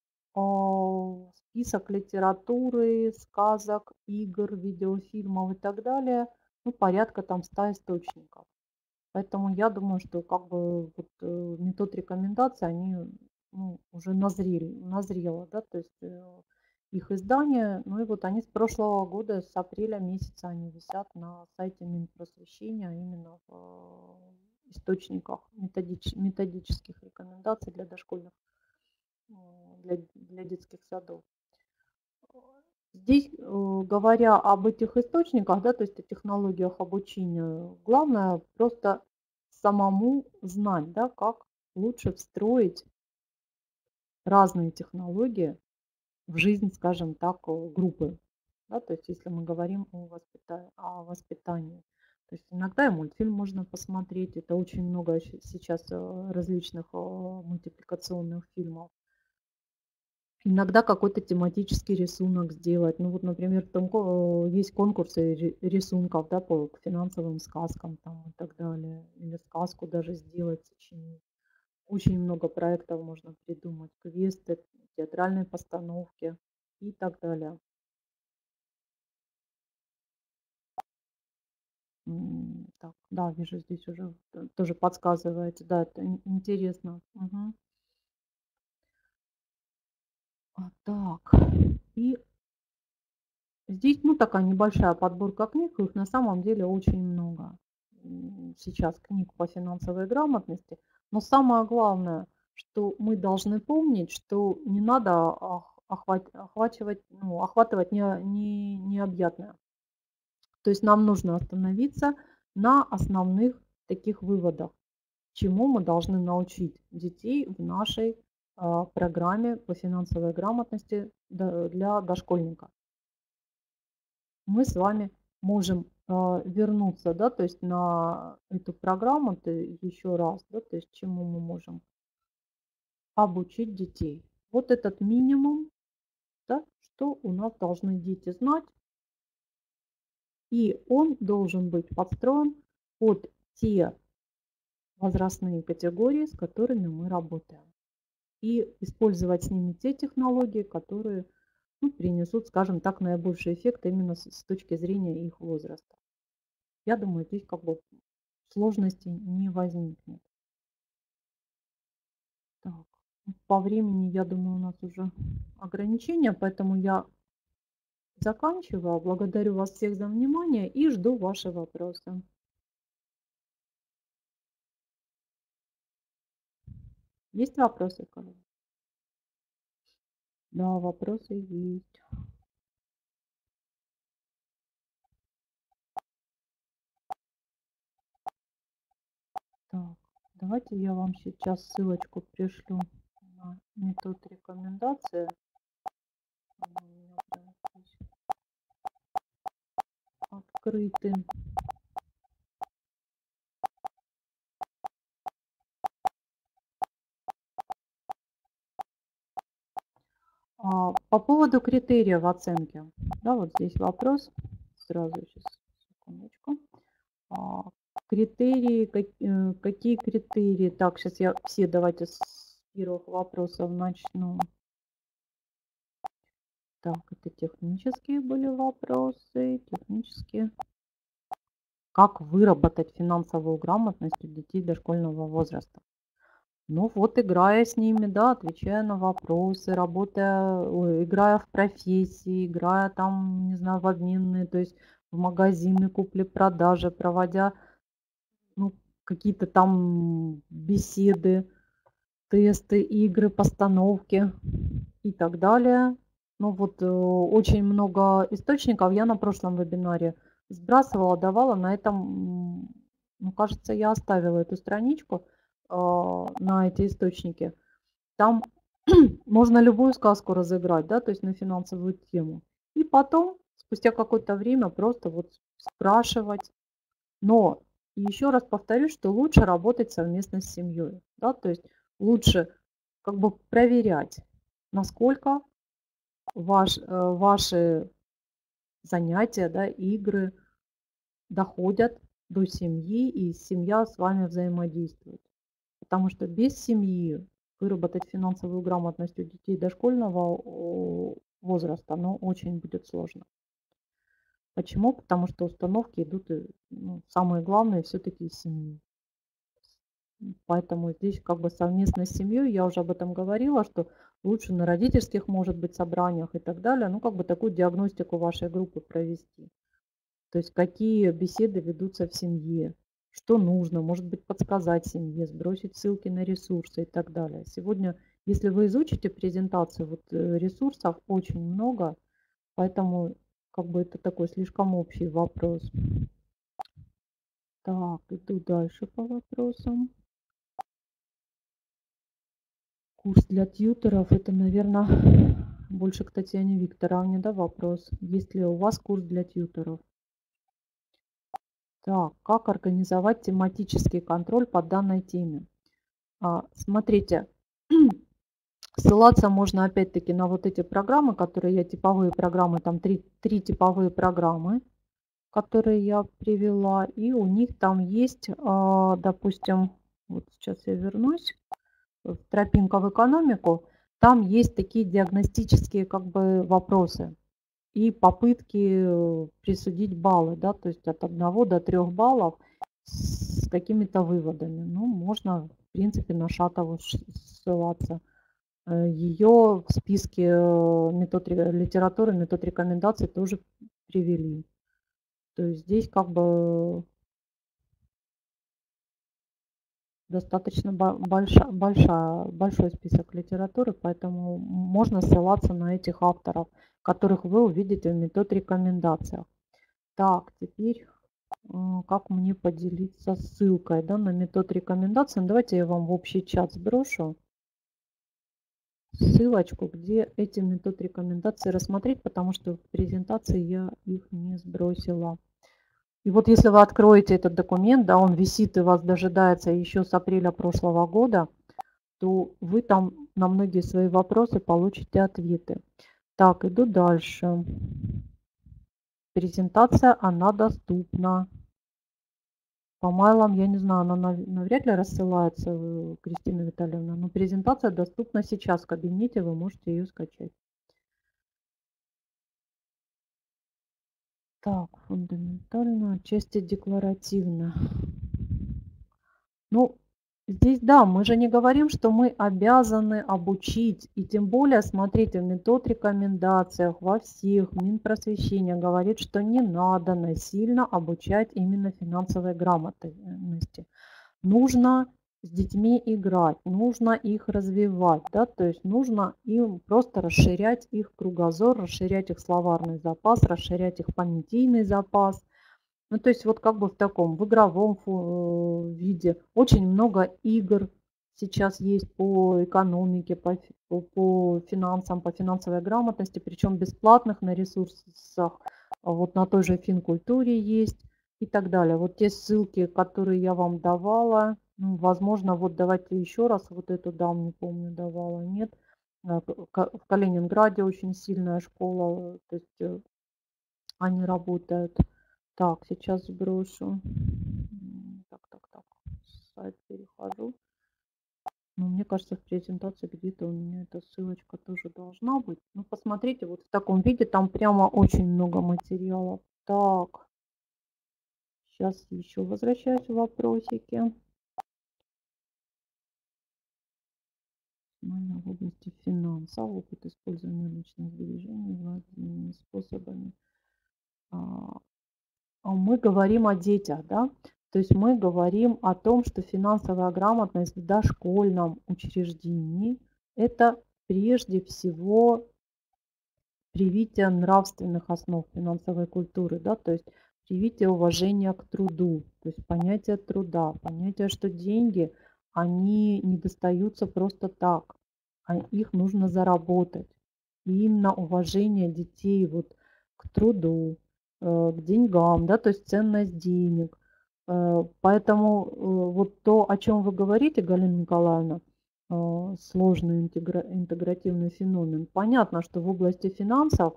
Speaker 1: список литературы, сказок, игр, видеофильмов и так далее, ну, порядка там 100 источников. Поэтому я думаю, что как бы вот, метод рекомендаций, они, ну, уже назрело, да, то есть их издание, ну и вот они с прошлого года, с апреля месяца они висят на сайте Минпросвещения, именно в источниках методических рекомендаций для дошкольных, для детских садов. Здесь, говоря об этих источниках, да, то есть о технологиях обучения, главное просто самому знать, да, как лучше встроить разные технологии в жизнь, скажем так, группы. Да, то есть если мы говорим о воспитании. То есть иногда и мультфильм можно посмотреть. Это очень много сейчас различных мультипликационных фильмов. Иногда какой-то тематический рисунок сделать. Ну вот, например, есть конкурсы рисунков, да, по к финансовым сказкам там и так далее. Или сказку даже сделать, сочинить. Очень много проектов можно придумать. Квесты, театральные постановки и так далее. Так, да, вижу, здесь уже тоже подсказываете. Да, это интересно. Мгм. Так, и Здесь, ну, такая небольшая подборка книг, их на самом деле очень много. Сейчас книг по финансовой грамотности. Но самое главное, что мы должны помнить, что не надо охватывать необъятное. То есть нам нужно остановиться на основных таких выводах, чему мы должны научить детей в нашей программе по финансовой грамотности для дошкольника. Мы с вами можем вернуться, да, то есть на эту программу еще раз, да, то есть чему мы можем обучить детей. Вот этот минимум, да, что у нас должны дети знать, и он должен быть подстроен под те возрастные категории, с которыми мы работаем. И использовать с ними те технологии, которые, ну, принесут, скажем так, наибольший эффект именно с точки зрения их возраста. Я думаю, здесь как бы сложностей не возникнет. Так, ну, по времени, я думаю, у нас уже ограничения, поэтому я заканчиваю. Благодарю вас всех за внимание и жду ваши вопросы. Есть вопросы, коллеги? Да, вопросы есть. Так, давайте я вам сейчас ссылочку пришлю на метод рекомендации. Она у меня прямо здесь открыты. По поводу критериев оценки. Да, вот здесь вопрос. Сразу сейчас, секундочку. А, Критерии, какие критерии? Так, сейчас я все, давайте с первых вопросов начну. Так, это технические были вопросы, технические. Как выработать финансовую грамотность у детей дошкольного возраста? Ну вот, играя с ними, да, отвечая на вопросы, играя в профессии, играя там, не знаю, в обменные, то есть в магазины купли-продажи, проводя, ну, какие-то там беседы, тесты, игры, постановки и так далее. Ну вот очень много источников я на прошлом вебинаре сбрасывала, давала. На этом, ну, кажется, я оставила эту страничку на эти источники. Там можно любую сказку разыграть, да, то есть на финансовую тему. И потом, спустя какое-то время, просто вот спрашивать. Но еще раз повторюсь, что лучше работать совместно с семьей. Да, то есть лучше как бы проверять, насколько ваши занятия, да, игры доходят до семьи, и семья с вами взаимодействует. Потому что без семьи выработать финансовую грамотность у детей дошкольного возраста, ну, очень будет сложно. Почему? Потому что установки идут, ну, самые главные все-таки из семьи. Поэтому здесь как бы совместно с семьей, я уже об этом говорила, что лучше на родительских, может быть, собраниях и так далее, ну, как бы такую диагностику вашей группы провести. То есть какие беседы ведутся в семье, что нужно, может быть, подсказать семье, сбросить ссылки на ресурсы и так далее. Сегодня, если вы изучите презентацию, вот ресурсов очень много, поэтому как бы это такой слишком общий вопрос. Так, иду дальше по вопросам. Курс для тьюторов, это, наверное, больше к Татьяне Викторовне, да, вопрос. Есть ли у вас курс для тьюторов? Так, как организовать тематический контроль по данной теме? Смотрите, ссылаться можно опять-таки на вот эти программы, которые я, типовые программы, там три типовые программы, которые я привела. И у них там есть, допустим, вот сейчас я вернусь, в тропинка в экономику, там есть такие диагностические как бы вопросы и попытки присудить баллы, да, то есть от 1 до 3 баллов с какими-то выводами. Ну, можно, в принципе, на Шатову ссылаться. ее в списке метод литературы, метод рекомендаций тоже привели. То есть здесь как бы достаточно большой список литературы, поэтому можно ссылаться на этих авторов, которых вы увидите в метод рекомендациях. Так, теперь как мне поделиться ссылкой, да, на метод рекомендаций. Ну, давайте я вам в общий чат сброшу ссылочку, где эти метод рекомендаций рассмотреть, потому что в презентации я их не сбросила. И вот если вы откроете этот документ, да, он висит и вас дожидается еще с апреля прошлого года, то вы там на многие свои вопросы получите ответы. Так, иду дальше. Презентация, она доступна. По майлам, я не знаю, она навряд ли рассылается, Кристина Витальевна, но презентация доступна сейчас в кабинете, вы можете ее скачать. Так, фундаментально, отчасти декларативно. Ну, здесь, да, мы же не говорим, что мы обязаны обучить, и тем более, смотрите, в метод рекомендациях во всех Минпросвещения говорит, что не надо насильно обучать именно финансовой грамотности. Нужно с детьми играть, нужно их развивать, да, то есть нужно им просто расширять их кругозор, расширять их словарный запас, расширять их понятийный запас. Ну, то есть вот как бы в таком, в игровом виде. Очень много игр сейчас есть по экономике, по финансам, по финансовой грамотности, причем бесплатных на ресурсах, вот на той же финкультуре есть и так далее. Вот те ссылки, которые я вам давала, ну, возможно, вот давайте еще раз вот эту дам, не помню, давала, нет. В Калининграде очень сильная школа, то есть они работают. Так, сейчас сброшу. Так. Сайт перехожу. Но мне кажется, в презентации где-то у меня эта ссылочка тоже должна быть. Ну, посмотрите, вот в таком виде там прямо очень много материалов. Так, сейчас еще возвращаюсь в вопросики. В области финансов, опыт использования личных сбережений разными способами. Мы говорим о детях, да, то есть мы говорим о том, что финансовая грамотность в дошкольном учреждении – это прежде всего привитие нравственных основ финансовой культуры, да, то есть привитие уважения к труду, то есть понятие труда, понятие, что деньги, они не достаются просто так, а их нужно заработать. И именно уважение детей вот к труду, к деньгам, да, то есть ценность денег. Поэтому вот то, о чем вы говорите, Галина Николаевна, сложный интегративный феномен. Понятно, что в области финансов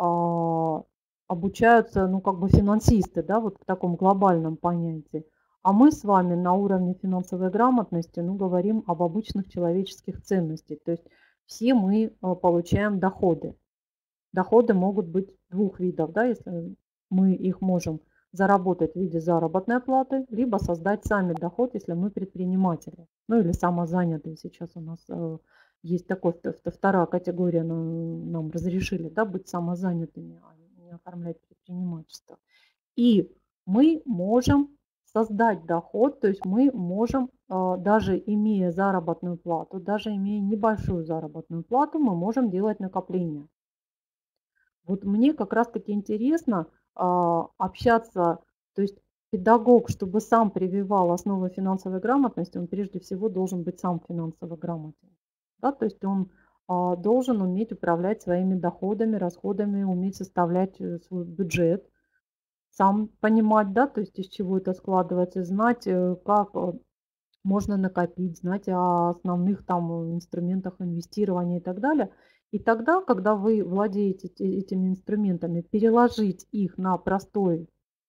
Speaker 1: обучаются, ну, как бы финансисты, да, вот в таком глобальном понятии. А мы с вами на уровне финансовой грамотности, ну, говорим об обычных человеческих ценностях. То есть все мы получаем доходы. Доходы могут быть двух видов, да, если мы их можем заработать в виде заработной платы, либо создать сами доход, если мы предприниматели. Ну или самозанятые. Сейчас у нас есть такой, вторая категория, нам разрешили, да, быть самозанятыми, а не оформлять предпринимательство. И мы можем создать доход, то есть мы можем, даже имея заработную плату, даже имея небольшую заработную плату, мы можем делать накопления. Вот мне как раз-таки интересно общаться, то есть педагог, чтобы сам прививал основы финансовой грамотности, он прежде всего должен быть сам финансово грамотен. Да? То есть он должен уметь управлять своими доходами, расходами, уметь составлять свой бюджет, сам понимать, да, то есть из чего это складывается, знать, как можно накопить, знать о основных там инструментах инвестирования и так далее. И тогда, когда вы владеете этими инструментами, переложить их на простой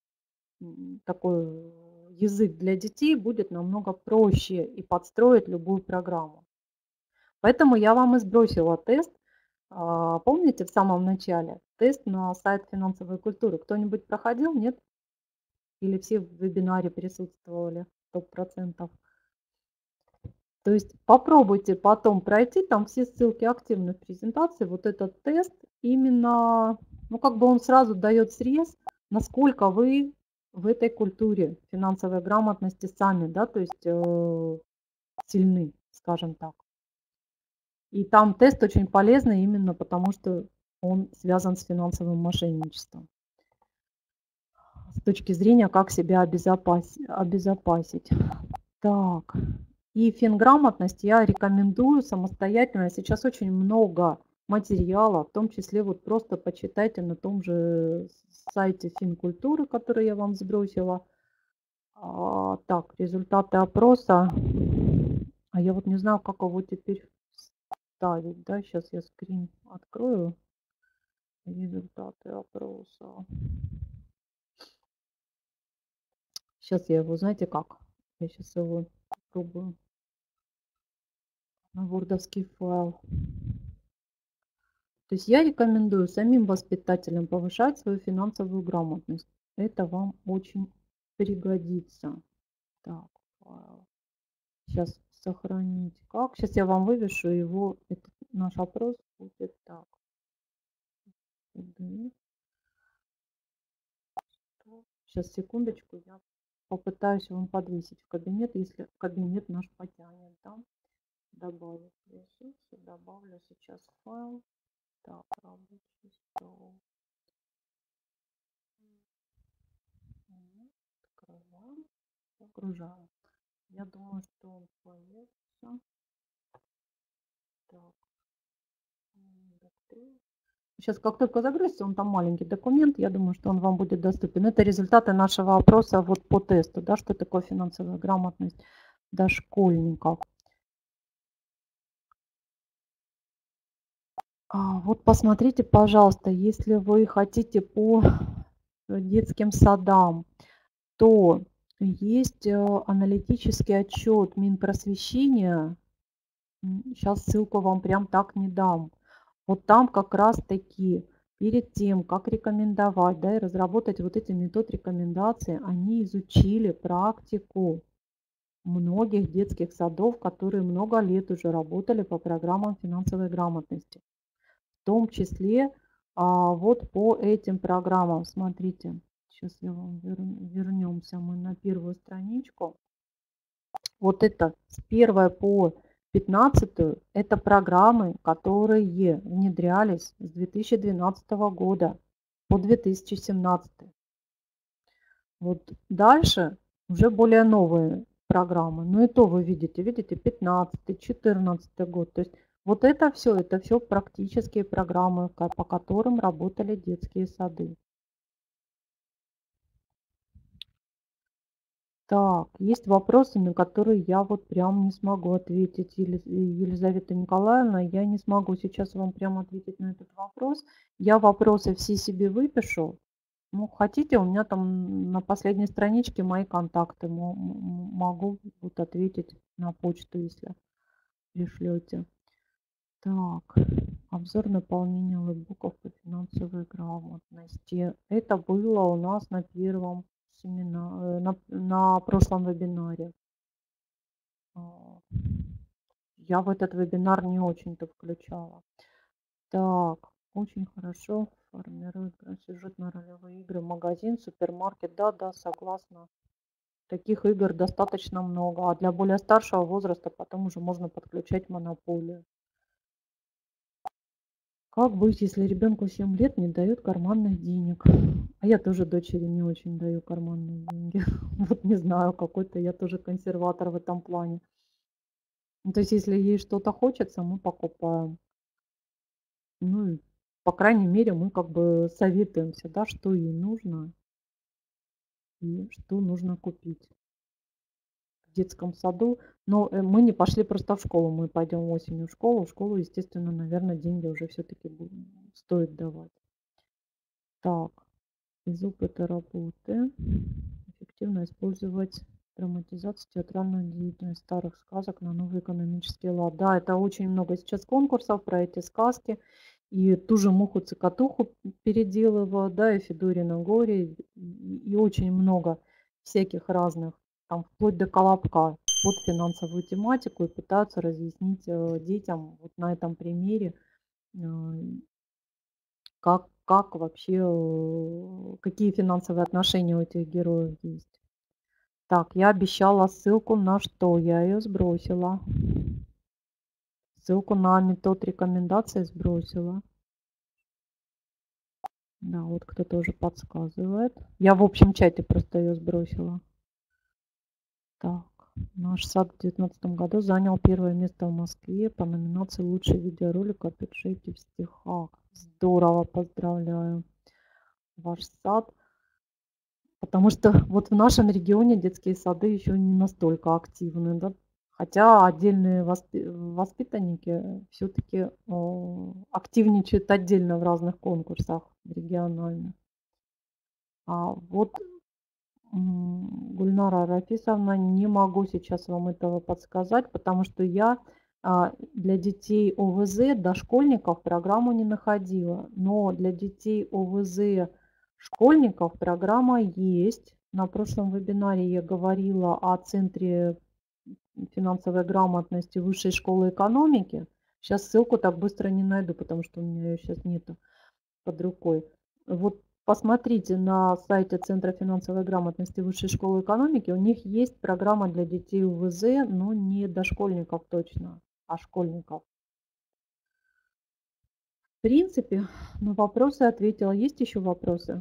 Speaker 1: такой язык для детей будет намного проще и подстроить любую программу. Поэтому я вам и сбросила тест. Помните в самом начале? Тест на сайт финансовой культуры. Кто-нибудь проходил, нет? Или все в вебинаре присутствовали 100%? То есть попробуйте потом пройти, там все ссылки активны в презентации. Вот этот тест именно, ну как бы он сразу дает срез, насколько вы в этой культуре финансовой грамотности сами, да, то есть сильны, скажем так. И там тест очень полезный именно потому, что он связан с финансовым мошенничеством. С точки зрения, как себя обезопасить. Так, и финграмотность я рекомендую самостоятельно. Сейчас очень много материала, в том числе вот просто почитайте на том же сайте Финкультуры, который я вам сбросила. Так, результаты опроса. А я вот не знаю, как его теперь ставить. Да, сейчас я скрин открою. Результаты опроса. Сейчас я его, знаете как? Я сейчас его попробую на вордовский файл. То есть я рекомендую самим воспитателям повышать свою финансовую грамотность. Это вам очень пригодится. Так, файл. Сейчас сохранить. Как? Сейчас я вам вывешу его. Этот наш опрос будет так. Сейчас, секундочку, я попытаюсь вам подвесить в кабинет, если кабинет наш потянет. Да? Добавить ресурсы, добавлю сейчас файл. Так, рабочий стол. Открываем, загружаем. Я думаю, что он появится. Так. Сейчас, как только загрузится, он там маленький документ, я думаю, что он вам будет доступен. Это результаты нашего опроса вот по тесту, да, что такое финансовая грамотность дошкольников. Вот посмотрите, пожалуйста, если вы хотите по детским садам, то есть аналитический отчет Минпросвещения. Сейчас ссылку вам прям так не дам. Вот там как раз таки перед тем, как рекомендовать, да, и разработать вот эти метод рекомендаций, они изучили практику многих детских садов, которые много лет уже работали по программам финансовой грамотности. В том числе вот по этим программам. Смотрите, сейчас я вам вернемся мы на первую страничку. Вот это с 1 по 15 это программы, которые внедрялись с 2012 года по 2017. Вот дальше уже более новые программы. Ну и то вы видите 15, 14 год. То есть вот это все практические программы, по которым работали детские сады. Так, есть вопросы, на которые я вот прям не смогу ответить, Елизавета Николаевна. Я не смогу сейчас вам прямо ответить на этот вопрос. Я вопросы все себе выпишу. Ну, хотите, у меня там на последней страничке мои контакты. Могу вот ответить на почту, если пришлете. Так, обзор наполнения лэпбуков по финансовой грамотности. Это было у нас на первом семинаре, на прошлом вебинаре. Я в этот вебинар не очень-то включала. Так, очень хорошо формирует сюжетно-ролевые игры. Магазин, супермаркет. Да, согласна. Таких игр достаточно много. А для более старшего возраста потом уже можно подключать монополию. Как быть, если ребенку 7 лет не дают карманных денег? А я тоже дочери не очень даю карманные деньги. Вот не знаю, какой-то я тоже консерватор в этом плане. Ну, то есть, если ей что-то хочется, мы покупаем. Ну, и, по крайней мере, мы как бы советуемся, да, что ей нужно и что нужно купить в детском саду. Но мы не пошли просто в школу, мы пойдем осенью в школу. В школу, естественно, наверное, деньги уже все-таки стоит давать. Так, из опыта работы эффективно использовать драматизацию, театральную деятельность старых сказок на новый экономический лад. Да, это очень много сейчас конкурсов про эти сказки. И ту же муху-цикатуху переделывают, да, и Федорино горе, и очень много всяких разных, там, вплоть до Колобка. под финансовую тематику и пытаются разъяснить детям вот на этом примере, как вообще, какие финансовые отношения у этих героев есть. Так, я обещала ссылку на что? Я ее сбросила. Ссылку на метод рекомендаций сбросила. Да, вот кто-то уже подсказывает. Я в общем чате просто ее сбросила. Так, наш сад в 2019 году занял первое место в Москве по номинации «Лучший видеоролик о бюджете в стихах». Здорово, поздравляю ваш сад. Потому что вот в нашем регионе детские сады еще не настолько активны, да? Хотя отдельные воспитанники все-таки активничают отдельно в разных конкурсах региональных. А вот, Гульнара Рафисовна, не могу сейчас вам этого подсказать, потому что я для детей ОВЗ, дошкольников программу не находила. Но для детей ОВЗ школьников программа есть. На прошлом вебинаре я говорила о Центре финансовой грамотности Высшей школы экономики. Сейчас ссылку так быстро не найду, потому что у меня ее сейчас нету под рукой. Вот посмотрите на сайте Центра финансовой грамотности Высшей школы экономики. У них есть программа для детей УВЗ, но не дошкольников точно, а школьников. В принципе, на вопросы ответила. Есть еще вопросы?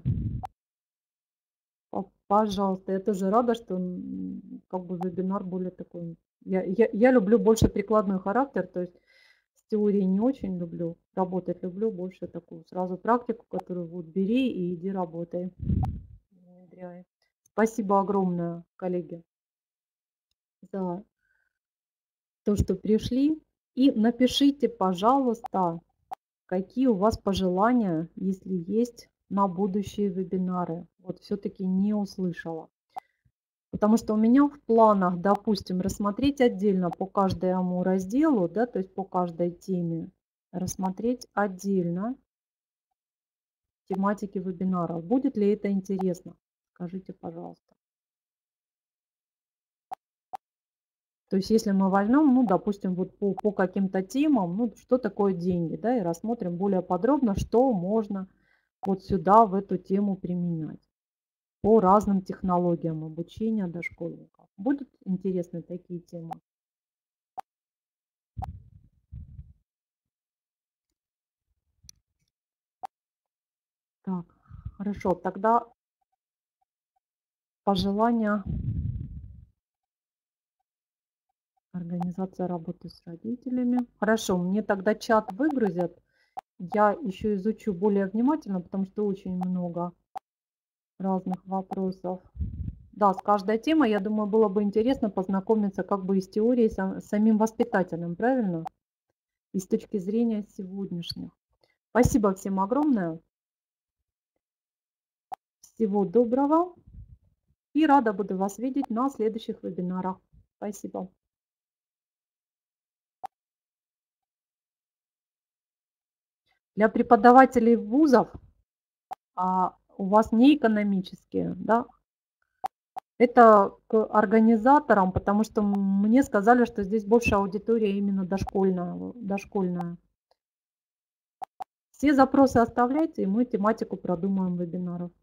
Speaker 1: Пожалуйста, я тоже рада, что как бы вебинар более такой. Я люблю больше прикладной характер, то есть с теорией не очень люблю, работать люблю больше такую сразу практику, которую вот бери и иди работай. Внедряй. Спасибо огромное, коллеги, за то, что пришли. И напишите, пожалуйста, какие у вас пожелания, если есть, на будущие вебинары. Вот все-таки не услышала. Потому что у меня в планах, допустим, рассмотреть отдельно по каждому разделу, да, то есть по каждой теме, рассмотреть отдельно тематики вебинаров. Будет ли это интересно? Скажите, пожалуйста. То есть если мы возьмем, ну, допустим, вот по каким-то темам, ну, что такое деньги, да, и рассмотрим более подробно, что можно вот сюда, в эту тему применять по разным технологиям обучения дошкольников. Будут интересны такие темы? Так, хорошо, тогда пожелания, организация работы с родителями. Хорошо, мне тогда чат выгрузят. Я еще изучу более внимательно, потому что очень много разных вопросов. Да, с каждой темой, я думаю, было бы интересно познакомиться как бы и с теорией, с самим воспитателем, правильно? И с точки зрения сегодняшних. Спасибо всем огромное. Всего доброго. И рада буду вас видеть на следующих вебинарах. Спасибо. Для преподавателей вузов у вас не экономические, да? Это к организаторам, потому что мне сказали, что здесь больше аудитория именно дошкольная. Все запросы оставляйте, и мы тематику продумаем вебинаров.